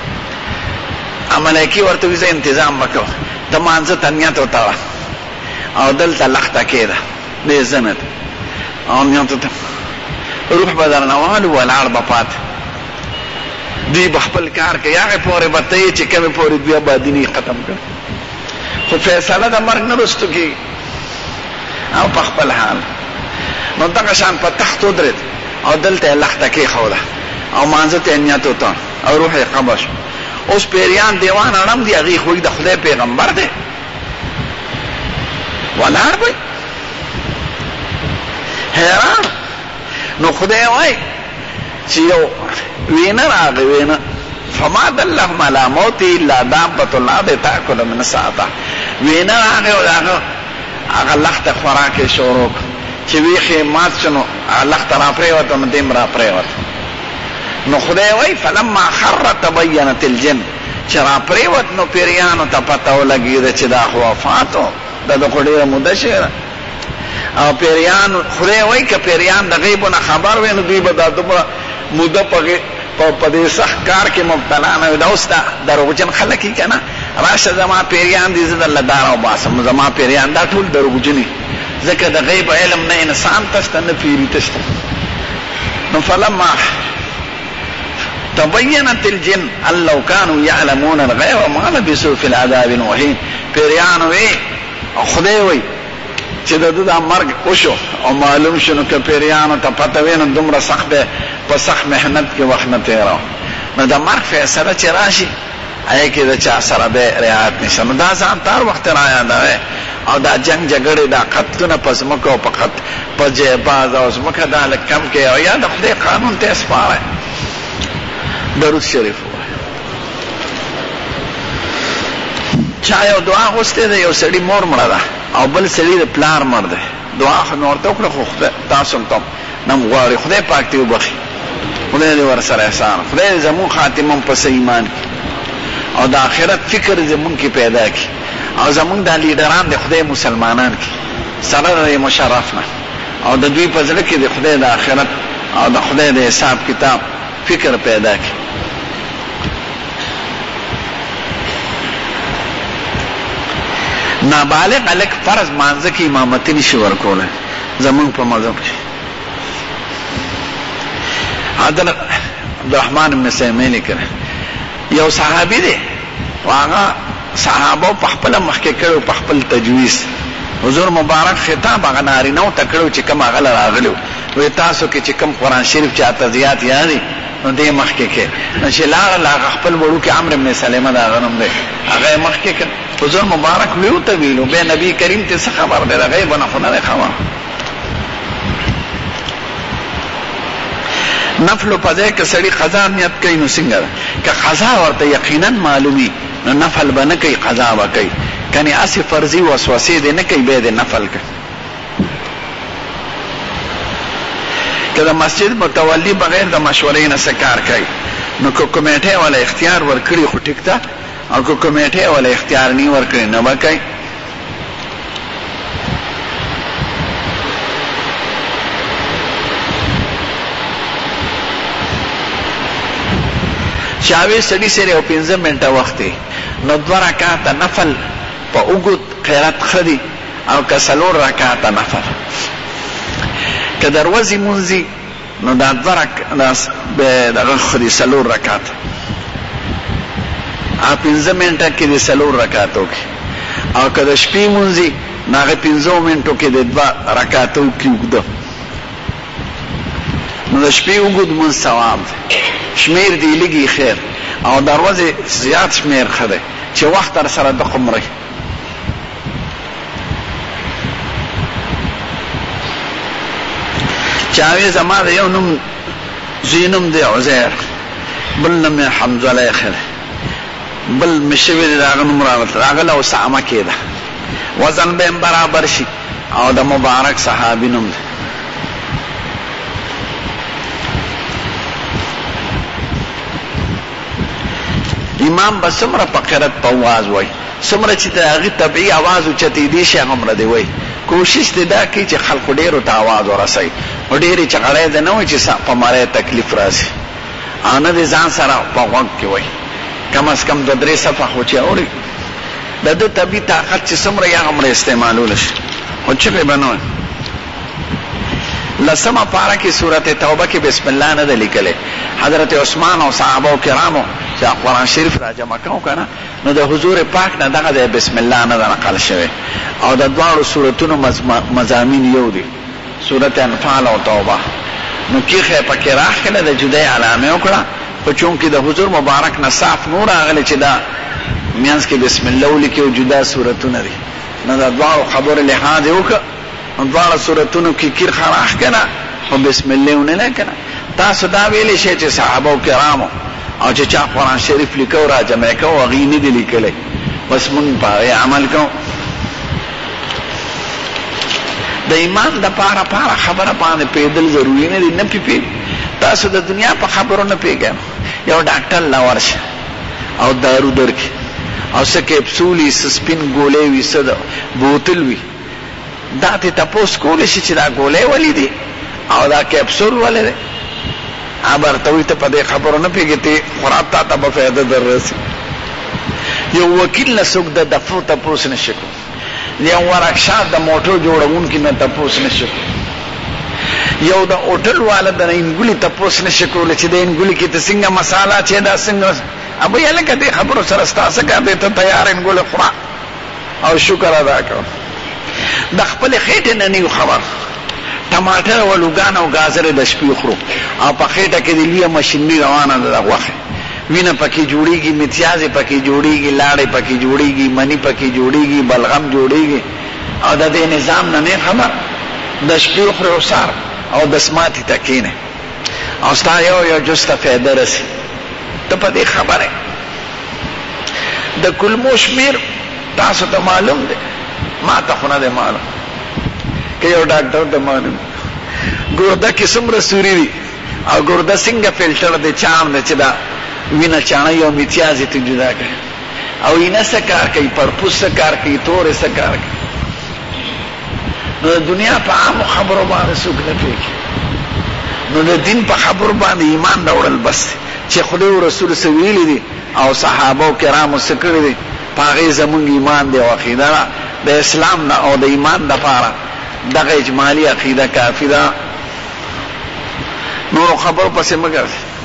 ملایکې ورته وي زه انتظام به کوم ته مانځه ته نیت وتړه او دلته لښته کېده دې زنه ته او نیت ته روح به درنه والو ولاړ به پاتې دوی به خپل کار کوي هغې پورې به ته یې چې کومې پورې دوی آبادي نه ختم کړ خو فیصله د مرګ نه رستو کېږي او په خپل حال. نو دغه شان په تخت ودرېد او دلته یې لښته کېښوده او مانځه ته یې نیت وتړ او روح یې قبض شو. اوس پیریان دیوان اړم دي هغې خو د خدای پیغمبر دی ولاړ به حیران. نو خدای وایي چې یو وینه راغی وینه فما دلهم على موته الا دابة الارض تاكل من ساعته وینه راغی او هغه لښته خوراک یې شروع چې ویښې مات شو نو لښته را پرېوته نو دیم را پرېوته. نو خدای وایي فلما خر تبینت الجن چې را پرېوت نو پیریانو ته پته ولګېده چې دا خو وفاتو دا د خو ډېره موده شوې ده او پیریان خدای وایي که پیریان د غیبو نه خبر وی نو دوی به دا دومره موده په دې سخت کار کې مبتلا نه وي. دا اوس دا دروغجن خلک یي که نه راشه زما پیریان دي زه درله دا راوباسم زما پیریان دا ټول دروغجن دي ځکه د غیب علم نه انسان تشته نه پیري تشته. نو فلما تبینت الجن ان لو كانوا يعلمون الغیب ما لبثوا في العذاب المهین. پیریان وی خدای وی چې د دا مرګ وشو او معلوم شنو که پیریانو ته پته وي نو دومره سخت دی په سخت محنت کې وخت نه تېراو. نو د مرګ فیصله چې راشي هغې کې د چا سره دی رعایت نشته. نو دا ځان تار وخت را یادوی او دا جنگ جګړې دا قتلونه په ځمکه او په جیباز او ځمکه دا لږ کم کې او یا د خدای قانون ته یې سپاری. درود شریف چا یو دعا غوښتې ده یو سړي مور مړه ده او بل سړي د پلار مړ دی دعا خو مې ورته وکړه خو تاسو هم ته نم غواړئ خدای پاک دې وبخي خدای دې ورسره احسان خدای دې زمونږ خاتمه هم په صحیح ایمان کړي او د آخرت فکر زمونږ کې پیدا کړي او زمونږ دا لیډران د خدای مسلمانان کړي سره د مشرف نه او د دوی په زړه کې د خدای د آخرت او د خدای د حساب کتاب فکر پیدا کړي. نابالغ الک فرض مانځه کې امامتي نشي ورکولی زمونږ په مذهب کې. عبدالرحمن بن سیمین لیکلی یو صحابي دی هغه صحابه په خپله مخکې کړی په خپل تجویز حضور مبارک خطاب هغه نارینهو ته کړی چې کوم هغه له راغلي وی تاسو کې چې کوم قرآن شریف چاته زیات یادي نو دې مخکې کې نو چې لاړل هغه خپل وړوکي عمرو بن سلمه د هغه نوم دی هغه یې مخکې کړ. حضور مبارک وی ورته ویلو بیا نبي کریم ته څه خبر دی د غیب نه خو نه دی خبر. نفلو په ځای کې سړي قضا نیت کوي نو څنګه ده که قضا ورته یقینا معلومي نو نفل به نه کوي قضا به کوي کنې هسې فرضي وسوسې دې نه کوي بیا دې نفل کوي. که د مسجد متولی بغیر د مشورې نه څه کار کوي نو که کمیټې والا اختیار ورکړي خو ټیک ده او که کمیټې والا اختیار نه ورکړي نه به کوي. چاوی سړي سره او 15 منټه وخت نو 2 رکعاته نفل په اوږد قرات خدي او که 4 رکعاته نفل که دروازې مونځي نو دا 2 رکعات دغه خدي 4 رکعات ا 15 منټه کې د 4 رکعاتو کې او که د شپې مونځي ناغه 15 منټو کې د 2 رکعاتو کې وګدو نو د شپې وګد مون ثواب شمیر دی لګي خیر او د ورځې زیات شمیر ښه دی چې وخت در سره د قمري چاوی زما د یو نوم زینم دی عزیر بل نوم حمزه خیر بل مشوی دی داغه نوم راغله هغه له اسامه کېده وزن به برابر شي او د مبارک صحابي نوم دی امام به څومره په قرت په आवाज وای څومره چې هغه طبيعي आवाज او چتی دي شي هغه دی وای کوشش دې دا کوي چې خلکو ډیرو ته आवाज ورسي او ډیرې چغړې ده نه وي چې په ماره تکلیف راځي ان دې ځان سره په وخت کې وای کم از کم د درې صفه خو چې اوري د دې طبيعي طاقت چې څومره یې هم استعمالول شي او چې به بنو لسمه پارا کی سورت توبه کی بسم الله نه لیکله حضرت عثمان او صحابه کرامو چې قرآن شریف را جمع کاو کنه نو د حضور پاک نه دغه بسم الله نه نقل شوی او د دوه سوراتونو مضامین یو دي سورت انفال او توبه نو کیخه پکې راخله د جدای علامه وکړه په چون کې د حضور مبارک نه صاف نور اغله چې دا میانس کې بسم الله ولیکي او جدا سوراتونه دي نو د دوه خبر لحاظ وکړه دوه سوراتونو کې کیر خراخ کنه او بسم الله ونه کنه تاسو دا ویلې شي چې صحابه کرامو او چې چا قرآن شریف لیکو را جمع کو غي نه دي لیکلې بس مونږ په عمل کو د ایمان د پاره خبره باندې پیدل ضروری نه دي نه پی تاسو د دنیا په خبرو نه پیګم یو ډاکټر لا ورشه او دارو درک او څه کپسولي سپین ګولې وي څه بوتل وي دا ته تاسو کولې شي چې دا ګولې ولې دي او دا کپسول ولې دي ابر ته ته په دې خبرو نه پیګته خراب ته به فائدہ دررسي یو وکیل له څوک د دفو تاسو نشي یو ورکشاپ د موټر جوړون کې نه تاسو نشي یو د هوټل والا د انګولي تاسو نشي کولای چې د انګولي کې ته څنګه مساله چې دا څنګه ابه یاله کدي خبرو سره ستاسو کده ته تیار انګولي خورا او شکر ادا کړ د خپل خېټه نه نیو خبر ټماټر او لوګان او گازر د شپې خورو او په خېټه کې د لوی ماشينري روانه ده واخه وینه پکې جوړیږي امتیاز پکې جوړیږي لاړې پکې جوړیږي منی پکې جوړیږي بلغم جوړیږي او د دې نظام نه خبر د شپې خورو سار او د سماعتي تکینه او ستاسو یو جسته فائدہ رسي ته په دې خبره د کل مشمیر تاسو ته معلوم ده ما ته خو نه ده معلوم که یو ډاکټر ته معلوم ګورده کې څومره سوري دي او ګورده څنګه فلټر دي چام نه چې دا وینه چانه یو امتیاز ته جدا کوي او اینه سکار کوي پرپوس سکار کوي تور سکار کوي نو دنیا په عام خبرو باندې څوک نه کوي نو د دین په خبرو باندې ایمان راوړل بس چې خدای او رسول سویل دي او صحابه کرامو سکړي دي پاغه زمونږ ایمان دی او عقیده د اسلام نه او د ایمان د پاره دغه اجمالی عقیده کافی ده نور خبرو پسې مگر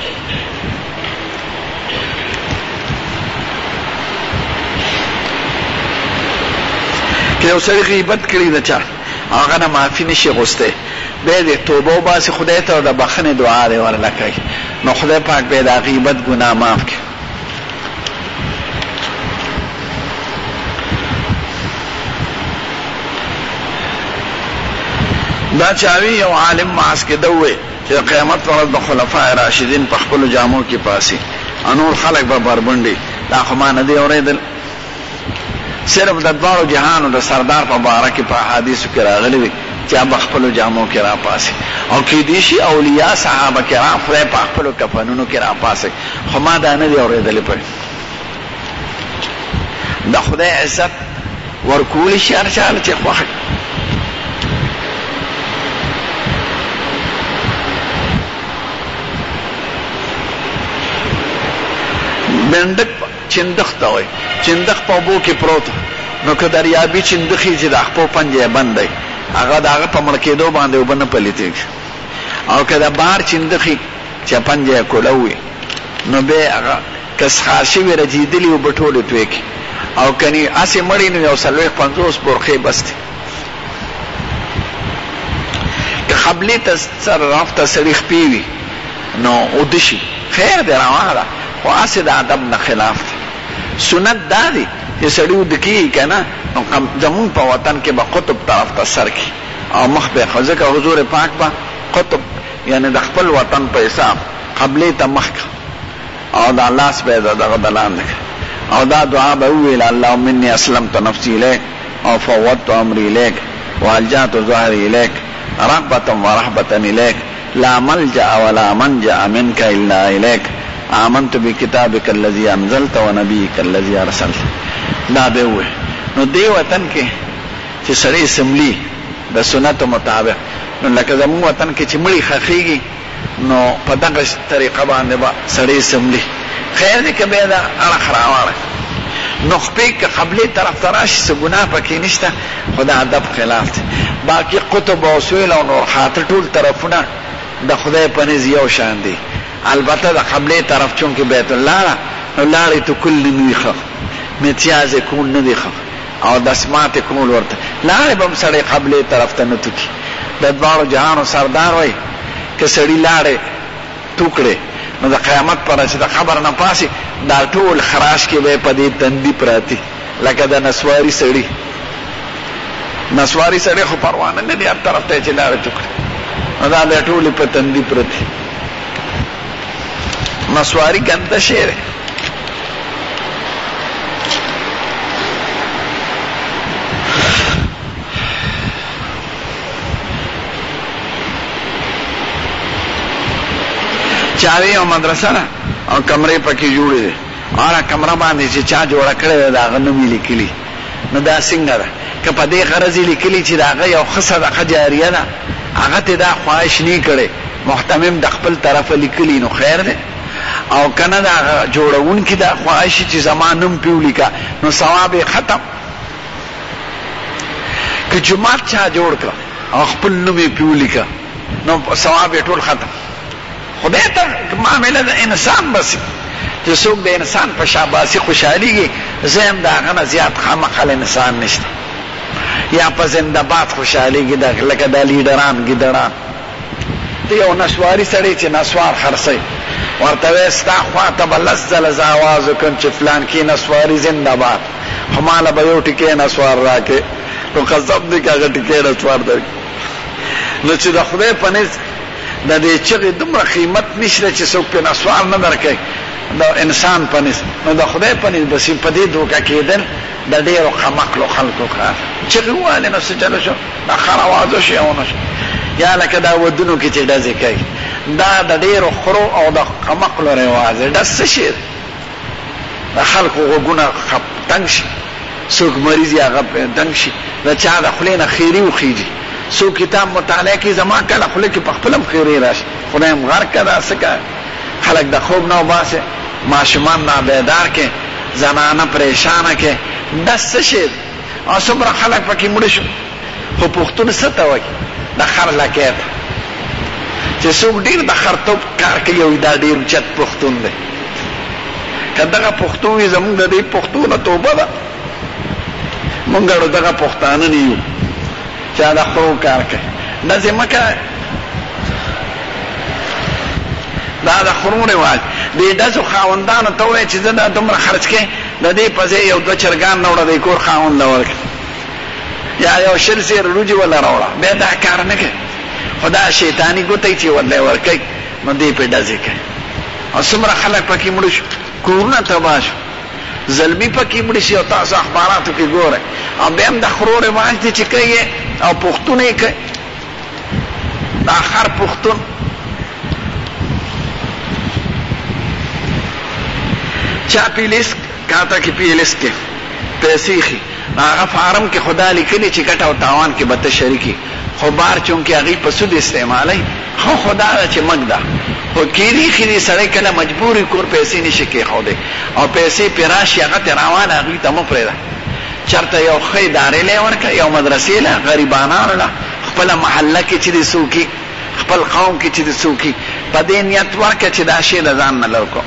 که یو سړی غیبت کړي د چا هغه نه معافي نشي غوسته به دې توبه وباسي خدای ته د بخښنې دعا لري ورله کوي نو خدای پاک به د غیبت ګناه معاف کړي دا چاوی یو عالم ماس کې دوه چې قیامت ورځ د خلفای راشدین په خپل جامو کې پاسي انور خلق به بربندي دا خو ما نه دی اورېدل صرف د دوه جهانو د سردار په باره کې په حدیثو کې راغلي دي چې په خپل جامو کې را پاسي او کې دي شي اولیاء صحابه کرام خدای په خپل کفنونو کې را پاسي خو ما دا نه دی اورېدل په د خدای عزت ورکول شي ارشال چې خو بندق چندخ ته وای چندخ په بو کې پروت نو که دریابي چندخي چې د خپل پنجه بندي هغه داغه په مړ کېدو باندې وبنه پلیته او که د بار چندخي چې پنجه کولوي نو به هغه کس خاصي ورجیدلی او بټوله توي او کني اسه مړی نو یو سلوي 50 برخه بسته که قبلي ته سر رافته سړي خپيوي نو ودشي خیر دی روانه خو هسې د ادب نه خلاف دی. سنت دا دی چې سړي ودکېږي که نه نو زمونږ په وطن کې به قطب طرف ته سر کړي او مخ به یې ځکه حضور پاک به قطب یعنی د خپل وطن په حساب قبلې ته مخ کړه او دا لاس به یې دغه د لاندې کړه او دا دعا به وویل اللهم انی اسلمت نفسی الیک او فوضت امری الیک والجأت ظهری الیک رغبة ورهبة الیک لا ملجأ ولا منجأ منك الا الیک آمنت بکتابک الذی انزلت ونبیک الذی ارسلت. دا به وویل. نو دی وطن کې چې سړی سملی د سنتو مطابق نو لکه زموږ وطن کې چې مړي خخېږي نو په دغه طریقه باندې به سړی سملی. خیر دی که بیا دا اړخ راواړه نو خپې که قبلې طرف ته راشي څه ګناه پکې نشته خو د ادب خلاف دی. باقي قطب او سویل او نور خاطر ټول طرفونه د خدای په نزد یو شان دي. البته د قبلې طرف چونکې بیت الله ده نو لاړې ته کل نه وي ښه متیازې کول نه دي ښه او دسماتې کول ورته لاړې به هم سړی قبلې طرف ته نه توکي. د دواړو جهانو سردار وایي که سړي لاړې توکړې نو د قیامت پر چې د قبر نه پاسي دا ټول خراش کې به په دې تندي پراتی لکه د نسواري سړي. نسواري سړي خو پروانه نه دي هر طرف ته چې لاړې توکړې نو دا به ټولې په تندي پرتی. نسواري ګنده شی دی. چاوی او مدرسه ده او کمرې پکې جوړې دي هغه کمره باندې چې چا جوړه کړې ده د هغه نوم یې لیکلي نو دا څنګه ده که په دې غرض یې لیکلي چې د هغه یو ښه صدقه جاریه ده هغه ته دا خواهش نه کړې محتمم د خپل طرفه لیکلي نو خیر دی او کنه دا جوړونکي دا خواهش چې زما نوم پې ولیکه نو ثواب یې ختم. که جومات چا جوړ کړه او خپل نوم یې پې ولیکه نو ثواب یې ټول ختم. خدای ته معامله د انسان بسي چې څوک د انسان په شاباسي خوشحاليږي زم دا غنه زیات خامخل انسان نشته یا په زنده باد خوشحاليږي لکه د لیډران ګیدړان. ته یو نسواري سړی چې نسوار خرڅي ورته وې ستا خواته به لس ځله زه اواز وکړم چې فلان کې نسواري زنده باد خو ماله به یو ټیکې نسوار راکې نو قسم دی که هغه ټیکې نسوار درکړي نو چې د خدای په نزد د دې چغې دومره قیمت نشته چې څوک پې نسوار نه درکوي د انسان په نسبت نو د خدای په نسبت بس په دې دوکه کېدل د ډېرو قمقلو خلکو کار. چغې ووهلې نو څه چلو شو دا خر اوازو شي او نه شو یا لکه دا ودونو کې چې ډزې کوي دا د ډېرو خرو او د قمقلو رواج دی. ډز څه شی د خلکو غوږونه تنګ شي څوک مریض یا هغه تنګ شي د چا د خولې نه خیري وخیږي سو کتاب مطالعه کی زما کله خله کې پخپلم خیری راشي خدایم غر کړه سکه خلک د خوب نو باسه ماشومان نه بیدار کې زنانه پریشانه کې دس شي او صبر خلک پکې مړ شو خو پښتون ست وای د خر لکه چې څوک ډیر د خرطوب کار کوي او دا ډیر چت پښتون دی کداغه پښتون زموږ د دې پښتون توبه ده مونږ دغه پښتانه نه یو چا دا خو کار کوي دا زمکه دا د خرو رواج دی داسو خاوندانو ته وایي چې زه دا دومره خرچ کړې د دې په ځای یو دوه چرګان نه وړه د کور خاوند له ورکړه یا یو شل سیر روجي ولا راوړه بیا دا کار نه کوي خو دا شیطاني ګوتې چې ورله ورکوي نو دی پې ډزې کوي او څومره خلک پکې مړه شو کورونه تباه شو ظلمي پکې مړه شي او تاسو اخباراتو کې ګورئ او بیا هم د خرو رواج دی چې کوي او پښتون یې کوي دا خر پښتون چا پیلیس کاته کې پیلیس کې پیسې خي هغه فارم کې خدا لیکلي چې ګټه او تاوان کې به ته شریکي خو بار چونکې هغې په سود استعمالوي خو خدا ده چې مګ ده خو کېدی خېدی سړی کله مجبوري کور پیسې نشي کېښودی او پیسې پې راشي هغه ترې روانه هغوی ته مه پرېږده چرته یو ښه ادارې له ورکړه یو مدرسې له غریبانانو له خپله محله کې چې د څوکي خپل قوم کې چې د څوکي په دې نیت ورکړه چې دا شی د ځان نه لرکو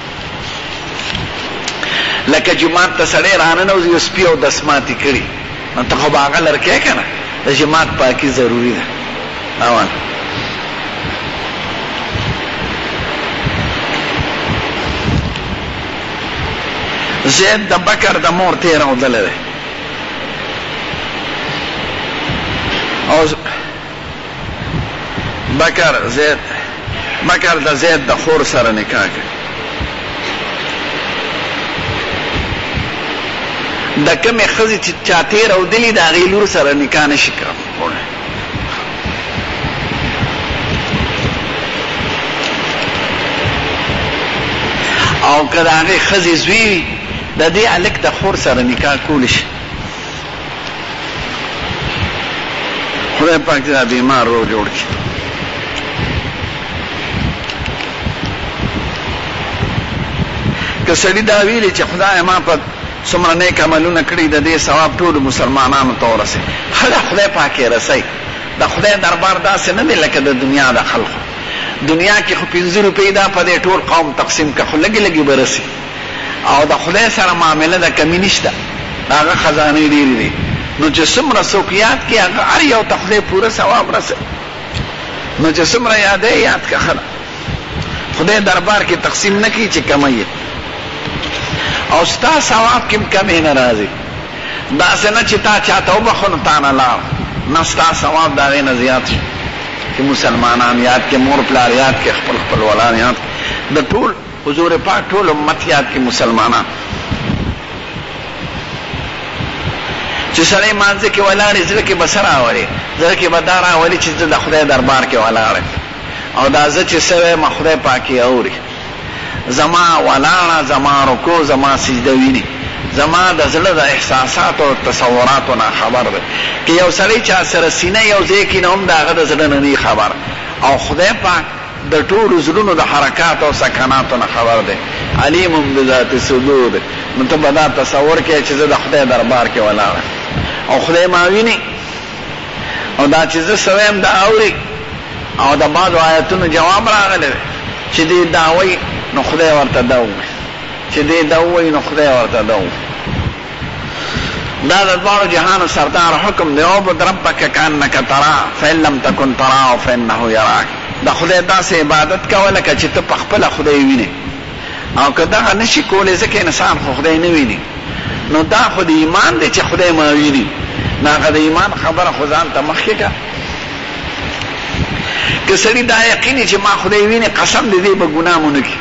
لکه جماعت ته سړی راننوځي یو سپي او دسماتې کړي نو ته خو به هغه لرکې که نه د جماعت پاکي ضروري ده اول زید د بکر د مور تیر او دل ده او بکر د زید د خور سره نکاح کوي د کومې ښځې چې چا تیر او دلی د هغې لور سره نکاح نشي کولی او که د هغې ښځې زوی وي د دې هلک د خور سره نکاح کولی شي خدای پاک دې دا بیمار روغ جوړ کړي که سړي دا ویلي چې خدای ما په څومره نیک عملونه کړي د دې ثواب ټولو مسلمانانو ته ورسوي ښه ده خدای پاک یې رسوي د خدای دربار داسې نه دی لکه د دنیا د خلقو دنیا کې خو 5 روپۍ دا په دې ټول قوم تقسیم که خو لږې لږې به رسي او د خدای سره معامله د کمی نشته د هغه خزانې ډېرې دي نو چې څومره څوک یاد کړي هغه هر یو ته خدای پوره ثواب رسوي نو چې څومره یادوي یاد کړه ښه ده خدای دربار کې تقسیم نه کړي چې کمی او ستا ثواب کم کمی نه راځي داسې نه چې تا چاته وبخو نو تا نه لاړ نه ستا ثواب د هغې نه زیات شي چې مسلمانان یاد کې مور پلار یاد کې خپل خپلوالان یاد د ټول حضور پاک ټول امت یاد کې مسلمانان چې سړی مانځه کې ولاړې زړه کې به څه راولي زړه کې به دا راولي چې زه د خدای دربار کې ولاړ او دا زه چې څه وایم خدای پاک یې اوري زما ولاړه زما رکوع زما سجده ویني زما د زړه د احساساتو او تصوراتو نه خبر ده که یو سړی چا سره سینه یو ځای کښېني هم د هغه د زړه نه نه خبر او خدای پاک د ټولو زړونو د حرکاتو او سکناتو نه خبر دی علیم بذات صدور نو ته به دا تصور کوې چې زه د خدای دربار کې ولاړه او خدای ما ویني او دا چې زه څه وایم دا اوري او د بعضو آیتونو جواب راغلی دی چې دې دا وایي نو خدای ورته دا وایي چې دې دا وایي نو خدای ورته دا وایي دا د دواړو جهانو سردار حکم دی اعبد ربک کانک تراه فان لم تکن تراه فانه یراک د خدای داسې عبادت کوه لکه چې ته په خپله خدای وینې او که دغه نشي کولی ځکه انسان خو خدای نه ویني نو دا خو د ایمان دی چې خدای ما ویني نو هغه د ایمان خبره خو ځان ته مخکې کړه که سړي دا یقیني چې ما خدای ویني قسم د دې به ګناه مو نه کړي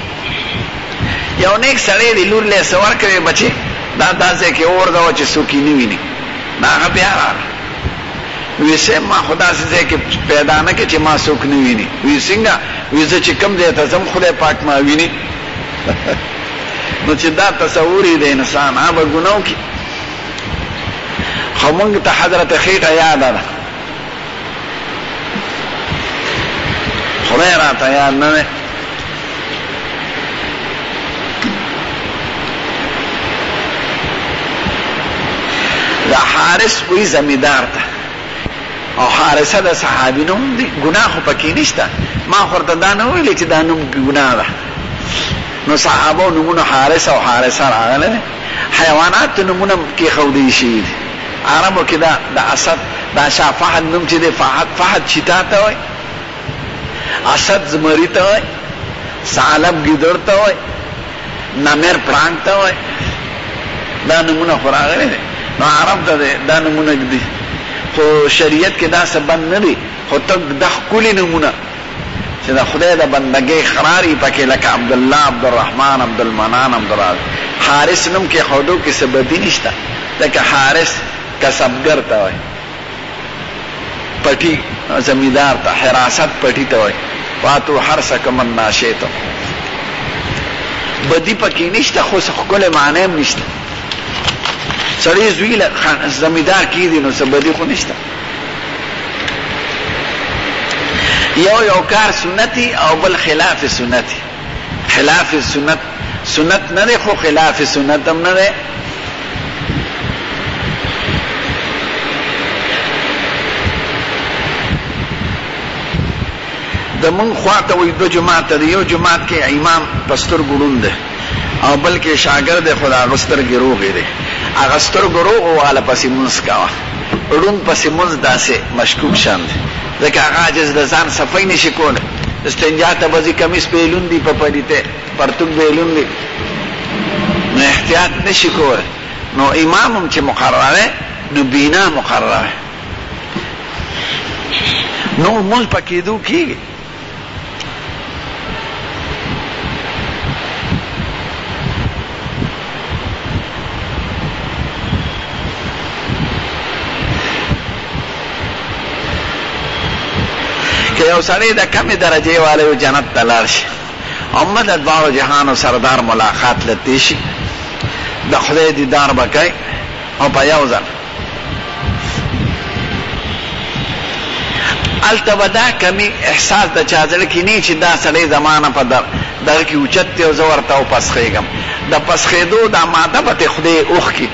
یو نیک سړی دی لور له څه ورکوي بچې دا ځای کې وغورځوه چې څوک یې نه ویني نو هغه بیا راغله وی سیم ما خدا سے ځای کې پیدا نه کې چې ما څوک نه ویني وی څنګه وی زه چې کوم ځای ته ځم خدای پاک ما ویني نو چې دا تصور یې د انسان هغه به ګناه وکړي خو موږ ته حضرت خیټه یاده ده خدای راته یاد نه دی دا حارس وی زمیدار ته او حارسه د صحابي نوم دی ګناه خو پکې نشته ما خو ورته دا نه ویلې چې دا نوم ګناه ده نو صحابو نومونه حارس او حارسه راغلی دی حیوانات نومونه کېښودی شوي دي عربو کې د اسد دا شاه فهد نوم چې دی فهد چیتا ته وایي اسد زمري ته وایي ثعلب ګیدړ ته وایي نمر پړانګ ته وایي دا نومونه خو راغلی دی نو عرب ته دا نومونه دي خو شریعت کې دا څه بند نه دي خو ته د ښکلي نومونه چې د خدای د بندګۍ قرار یې پکې لکه عبدالله عبدالرحمن عبدالمنان عبدالرحمن حارس نوم کې ښودو کې څه بدي نشته لکه حارس کسبګر ته وایي پټي زمیندار ته حراست پټي ته وایي واتو حرسکم الناشئ بدي پکې نشته خو څه ښکلی معنی هم نشته سړی زوی زمیندار کیږي نو څه بدي خو نشته یو کار سنتي او بل خلاف سنتي خلاف سنت نه دی خو خلاف سنت هم نه دی د مونږ خواته وایي دو جماعت ته یو جماعت کې امام په سترګو ړوند دی او بل کې شاګرد دی خو د هغه سترګې روغې دی هغه سترګو روغ واله پسې مونځ کوه ړوند پسې مونځ داسې مشکوک شان دی ځکه هغه عاجز د ځان صفای نشي کولی استنجا ته به ځي کمیس به یې لوند دي په پلیته پرتوګ به یې لوند دي نو نو احتیاط نشي کوله. نو امام هم چې مقرره نو بینا مقرره نو مونږ پکېدو کېږي. که یو سړی د کمې درجې والی جنت ته لاړ شي او مه د دواړو جهانو سردار ملاقات لتی شي د خدای دیدار به کوي او په یو ځل هلته به دا کمی احساس د چا زړه کې نه چې دا سړی زما نه په دغه کې اوچت دی او زه ورته وپسخېږم. د پسخېدو دا ماده به ترې خدای اوښ کړي.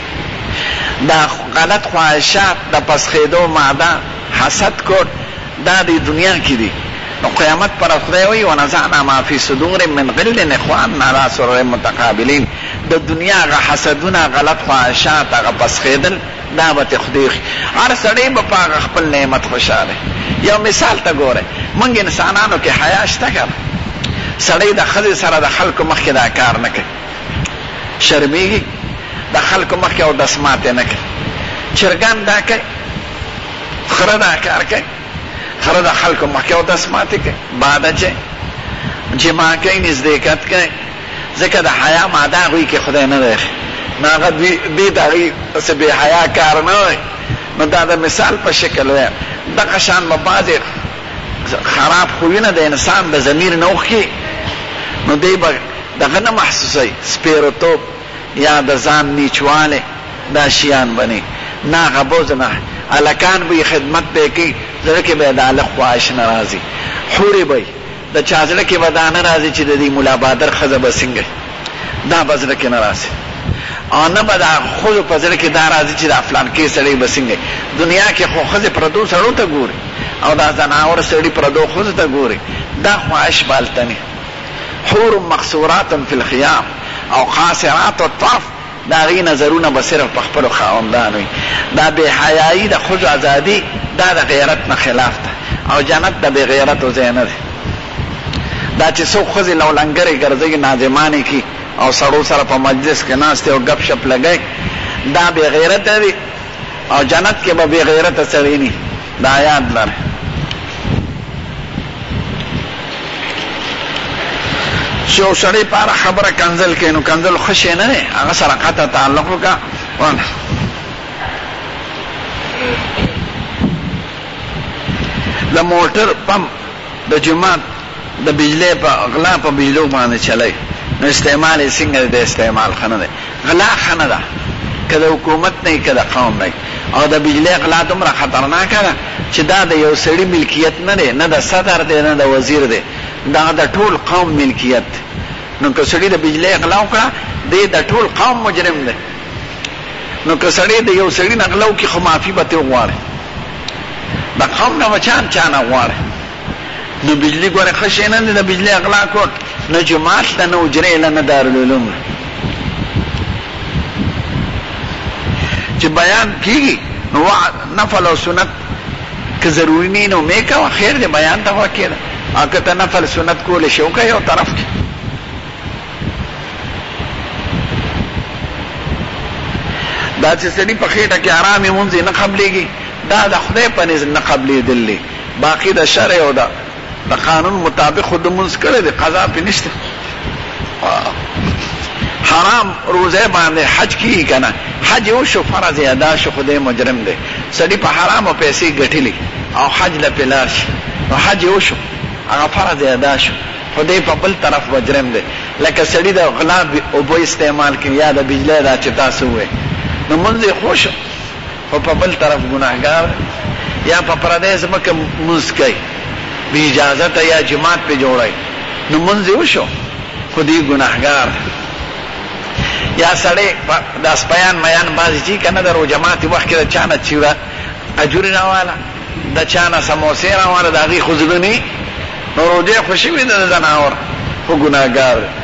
دا غلط خواهشات د پسخېدو ماده حسد کوټ دا د دنیا کې دي. نو قیامت پر خدای وی ونزعنا ما فی صدور من غل اخواننا علی سرر متقابلین. د دنیا غ حسدونه غلط خواهشات هغه پسخېدل دا به خدای هر سړی به په هغه خپل نعمت خوشاله. یو مثال ته ګوره موږ انسانانو کې حیا شته که سړی د ښځې سره د خلکو مخکې دا کار نه کوي شرمېږي د خلکو مخکې اودس ماتې نه کوي. چرګان دا کوي خره دا کار کوي خره د خلکو مخکې اودس ماتې کوي باده جما کوي نزدېکت کوي ځکه د حیا ماده هغوی کې خدای نه دی نو هغه دوی د هغوی څه بې حیا کار نه وي. نو دا د مثال په شکل ویم. دغه شان به بعضې خراب خویونه د انسان د ضمیر نه وښکي نو دی به دغه نه محسوسوي سپېروتوب یا د ځان نیچوالی دا شیان بني نه هغه بوز نه هلکان به یې خدمت به یې کوي زړه کې به یې د هلک خواهش نه راځي. حورې به د چا زړه کې به دا نه راځي چې د دې ملا بادر ښځه به څنګه دا به زړه کې نه راځي او نه به د ښځو په زړه کې دا راځي چې د فلانکې سړی به څنګه. دنیا کې خو ښځې پردو سړو ته ګوري او دا زناور سړي پردو ښځو ته ګوري دا خواهش به هلته نه. حور مقصورات فی الخیام او قاصرات الطرف دا هغې نظرونه به صرف په خپلو خاوندانو وي. دا بې حیایي د ښځو ازادي دا د غیرت نه خلاف ده او جنت د بې غیرتو ځای نه دی. دا چې څوک ښځې لولنګرې ګرځوي ناظمانې کي او سړو سره په مجلس کې ناست او ګپ شپ لګوي دا بې غیرته دی او جنت کې به بې غیرته سړی نه. دا یاد لرئ. چې یو سړی په هره خبره کنځل کوي نو کنځل ښه شی نه دی هغه سره قطع تعلق وکړه. د موټر پمپ د جومات د بجلی په غلا په بجلو باندې چلی نو استعمال یې څنګه دی؟ د استعمال ښه نه دی. غلا ښه نه ده که د حکومت نه وي که د قوم نه وي. او د بجلی غلا دومره خطرناکه ده چې دا د یو سړي ملکیت نه دی نه د صدر دی نه د وزیر دی دا د ټول قوم ملکیت. نو که سړي د بجلی غلا وکړه دی د ټول قوم مجرم دی. نو که سړی د یو سړي نه غلا وکړي خو معافي به ترې وغواړي د قوم نه به چا نه غواړي. نو بجلی ګوره ښه شی نه دی د بجلی غلا کول نه جومات له نه حجرې له نه دارالعلوم چې بیان کېږي نو نفل او سنت که ضروري نه نو مې کوه خیر دی بیان ته واقع ده او که ته نفل سنت کولی شي وکړه یو طرف کې. دا چې سړي په خېټه کې ارامې مونځي نه قبلېږي دا د خدای په نظر نه قبلېدل دی. باقي د شرع او د قانون مطابق خو د مونځ کړی دی قضا پې نشته. حرام روزه باندې حج کیږي که نه حج وشو فرض یې ادا شو خدای مجرم دی. سړي په حرامو پیسې ګټلې او حج له پې لاړ شي نو حج یې وشو هغه فرض یې ادا شو خدای په بل طرف مجرم دی. لکه سړي د غلا اوبه استعمال کړي یا د بجلی دا چې تاسو ووایئ نو مونځ یې خو شو خو په بل طرف ګناهګار یا په پردی ځمکه مونځ کوي بې اجازته یا جماعت پې جوړوي نو مونځ یې وشو خو دی ګناهګار. یا سړی د سپیان میان بعضې چې که نه د روجماتې وخت کې د چا نه چیوره اجورې راواله د چا نه سموسې راواله د هغې خو زړه نه نو روجې خو شوي ده د ځناور خو ګناهګار دی.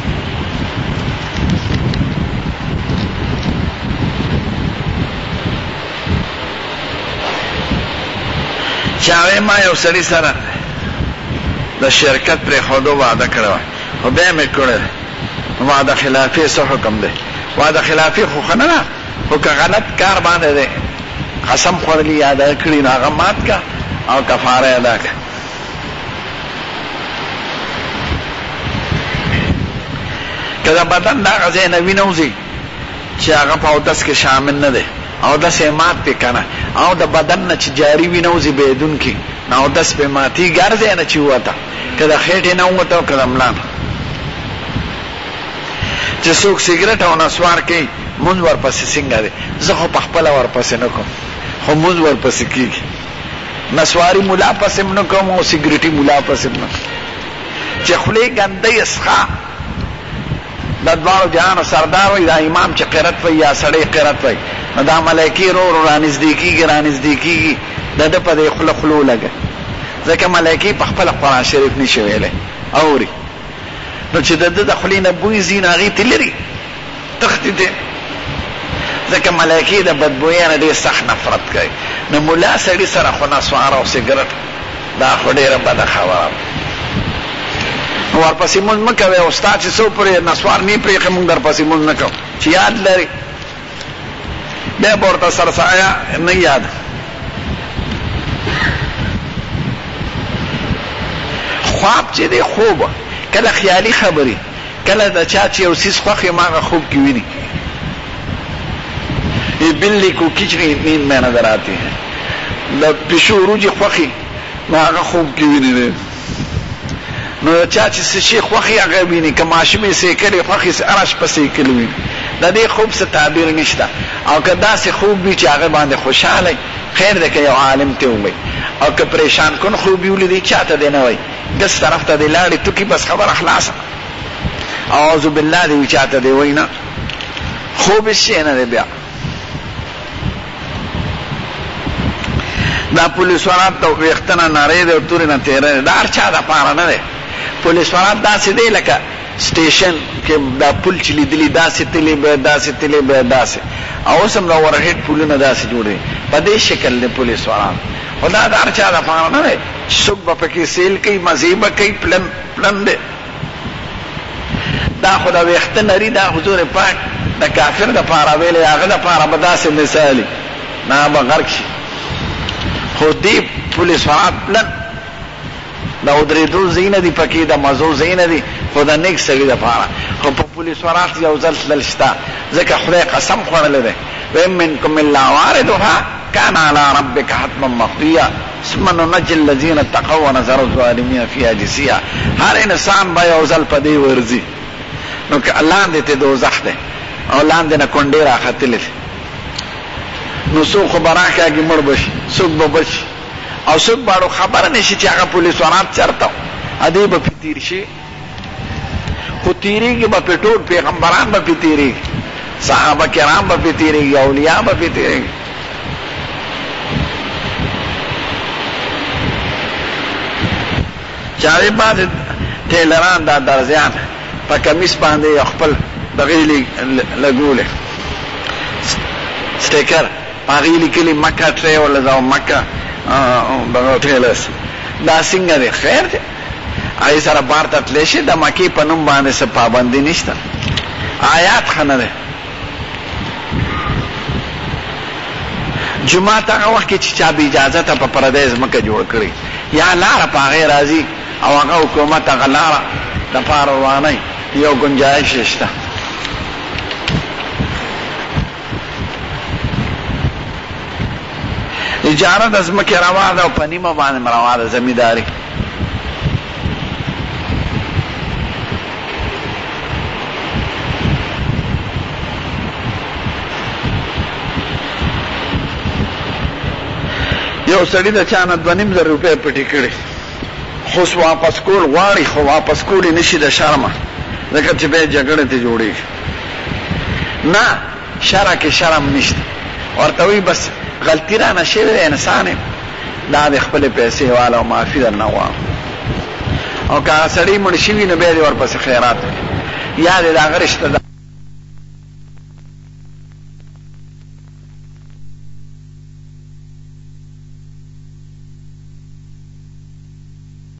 چاوی ما یو سړي سره د شرکت پرې ښودو وعده کړې وه خو بیا مې کړی وعده خلافي څه حکم دی؟ وعده خلافي خو ښه نه ده، خو که غلط کار باندې دی قسم خوړلی یا ادا کړي نو هغه مات کا او کفاره ادا کا. که د بدن دا غځای نه وینه وځي چې هغه په اودس کې شامل نه دی، اودس یې مات دی که نه، او د بدن نه چې جاري وینه وځي بهدون کې نو اودس پې ماتي ګر ځای نه چې ووته، که د خېټې نه ووته او که د ملا نه. چې څوک سګرټ او نسوار کوي مونځ ورپسې څنګه دی؟ زه خو پخپله ورپسې نه کوم، خو مونځ ورپسې کېږي. نسواري ملا پسې م نه کوم او سګرټي ملا پسې م نه کوم. چې خولې ګندۍ اسخا د دواړو جهانو سردار وي، دا امام چې قرت وي یا سړی قرت وي نو دا ملایکې رو رانږدې کېږي د ده په دې خوله خلو لګه، ځکه ملایکې په خپله قرآن شریف نشي ویلی اوري، نو چې د ده د خولې نه بوی ځي نو هغې ته لري تښتي دی، ځکه ملایکې د بدبویۍ نه ډېر سخت نفرت کوي. نو ملا سړي سره خو نسوار او سګرټ دا خو ډېره بده خبره. ورپسې مونځ مه کوئ، استاد چې څو پرې نسوار نه پرېښي مونږ درپسې مونځ نه کوو چې یاد لري، بیا به ورته سرسایه نه یاد. خواب چې دی خوب کله خیالي خبرې، کله د چا چې یو څیز خوښ یم هغه خوب کې ویني. بلی کو کچری نیند میں نظر آتی ہے، پیشو روجی خوخی نو هغه خوب کې ویني، نو چا چې شي خوخي هغه ویني، که ماشومې سیکلې خوخي ارش په سیکل ویني. د دې خوب څه تعبیر نشته، او که داسې خوب وي چې هغه باندې خوشحاله خیر دی که یو عالم ته ووایي، او که پریشان کن خوب یې ولیدي چاته دی نه وایي، دس طرف ته دی لاړې توکي بس خبره خلاصه، اعوذ بالله دی چاته دی وایي نه، خوب هېڅ شی نه دی. بیا دا پولیس ورات ته ویښتنه نری دی او تورې نه تېره دی، دا هر چا دپاره نه دی. پولیس ورات داسې دی لکه سټیشن کې دا پل چې لیدلي داسې تلي به داسې تلي به داسې، او اوس هم د ورهیډ پلونه داسې جوړ دي په دې شکل دی پولیس ورات. خو دا د هر چا دپاره نه دی چې څوک به پکې سیل کوي مزې به کوي پلن دی. دا خو د ویښته نري دا حضور پاک د کافر دپاره ویلی، هغه دپاره به داسې مثالي نه به غرق شي. خو دی پولیس ورات پلن د ودرېدو ځای نه دي پکې، د مزو ځای نه دي، خو د نیک سړي دپاره. خو په پولیس ورات یو ځل تلل شته، ځکه خدای قسم خوړلی دی وإن منکم الا واردها کان علی ربک حتما مقضیا ثم ننجي الذین اتقوا ونذر الظالمین فیها جثیا. هر انسان به یو ځل په دې ورځي، نو لاندې ته دوزخ دی او لاندې نه کونډې راختلې دي، نو څوک خو به راکاږي مړ به شي، څوک به بچ شي، او څوک باړو خبره نشي چې هغه پولیس ورات چرته ادې به پې تېر شي. خو تېرېږي به پې ټول پیغمبران به پې تېرېږي، صحابه کرام به پې تېرېږي، اولیاء به پې تېرېږي. چاوې بعضې ټیلران دا درزیان په کمیس باندې خپل دغې لګولې سټیکر، هغې لیکلي مکه ټریولز او مکه دغه ټیلرز. دا څنګه دی؟ خیر دی، هغې سره بار ته تلی شي، د مکې په نوم باندې څه پابندي نشته، آیات ښه نه دی. جومات هغه وخت کې چې چا بې اجازته په پردی ځمکه جوړ کړي، یا لاره په هغې راځي او هغه حکومت هغه لاره دپاره روانوي، یو ګنجایش یې شته. اجاره د ځمکې روا ده او په نیمه باندې روا ده زمینداري. یو سړي د چا نه 2.5 روپۍ پټې کړې، خو واپس کول غواړي، خو واپس کول یې نشي د شرمه، ځکه چې بیا جګړې ته جوړېږي. نه، شرع کې شرم نشته، ورته وایي بس غلطي رانه شوې ده انسان یم، دا د خپلې پیسې واله او معافي درنه غواړم. او که هغه سړی مړ شوي نو بیا دې ورپسې خیرات یا دې د هغه رشته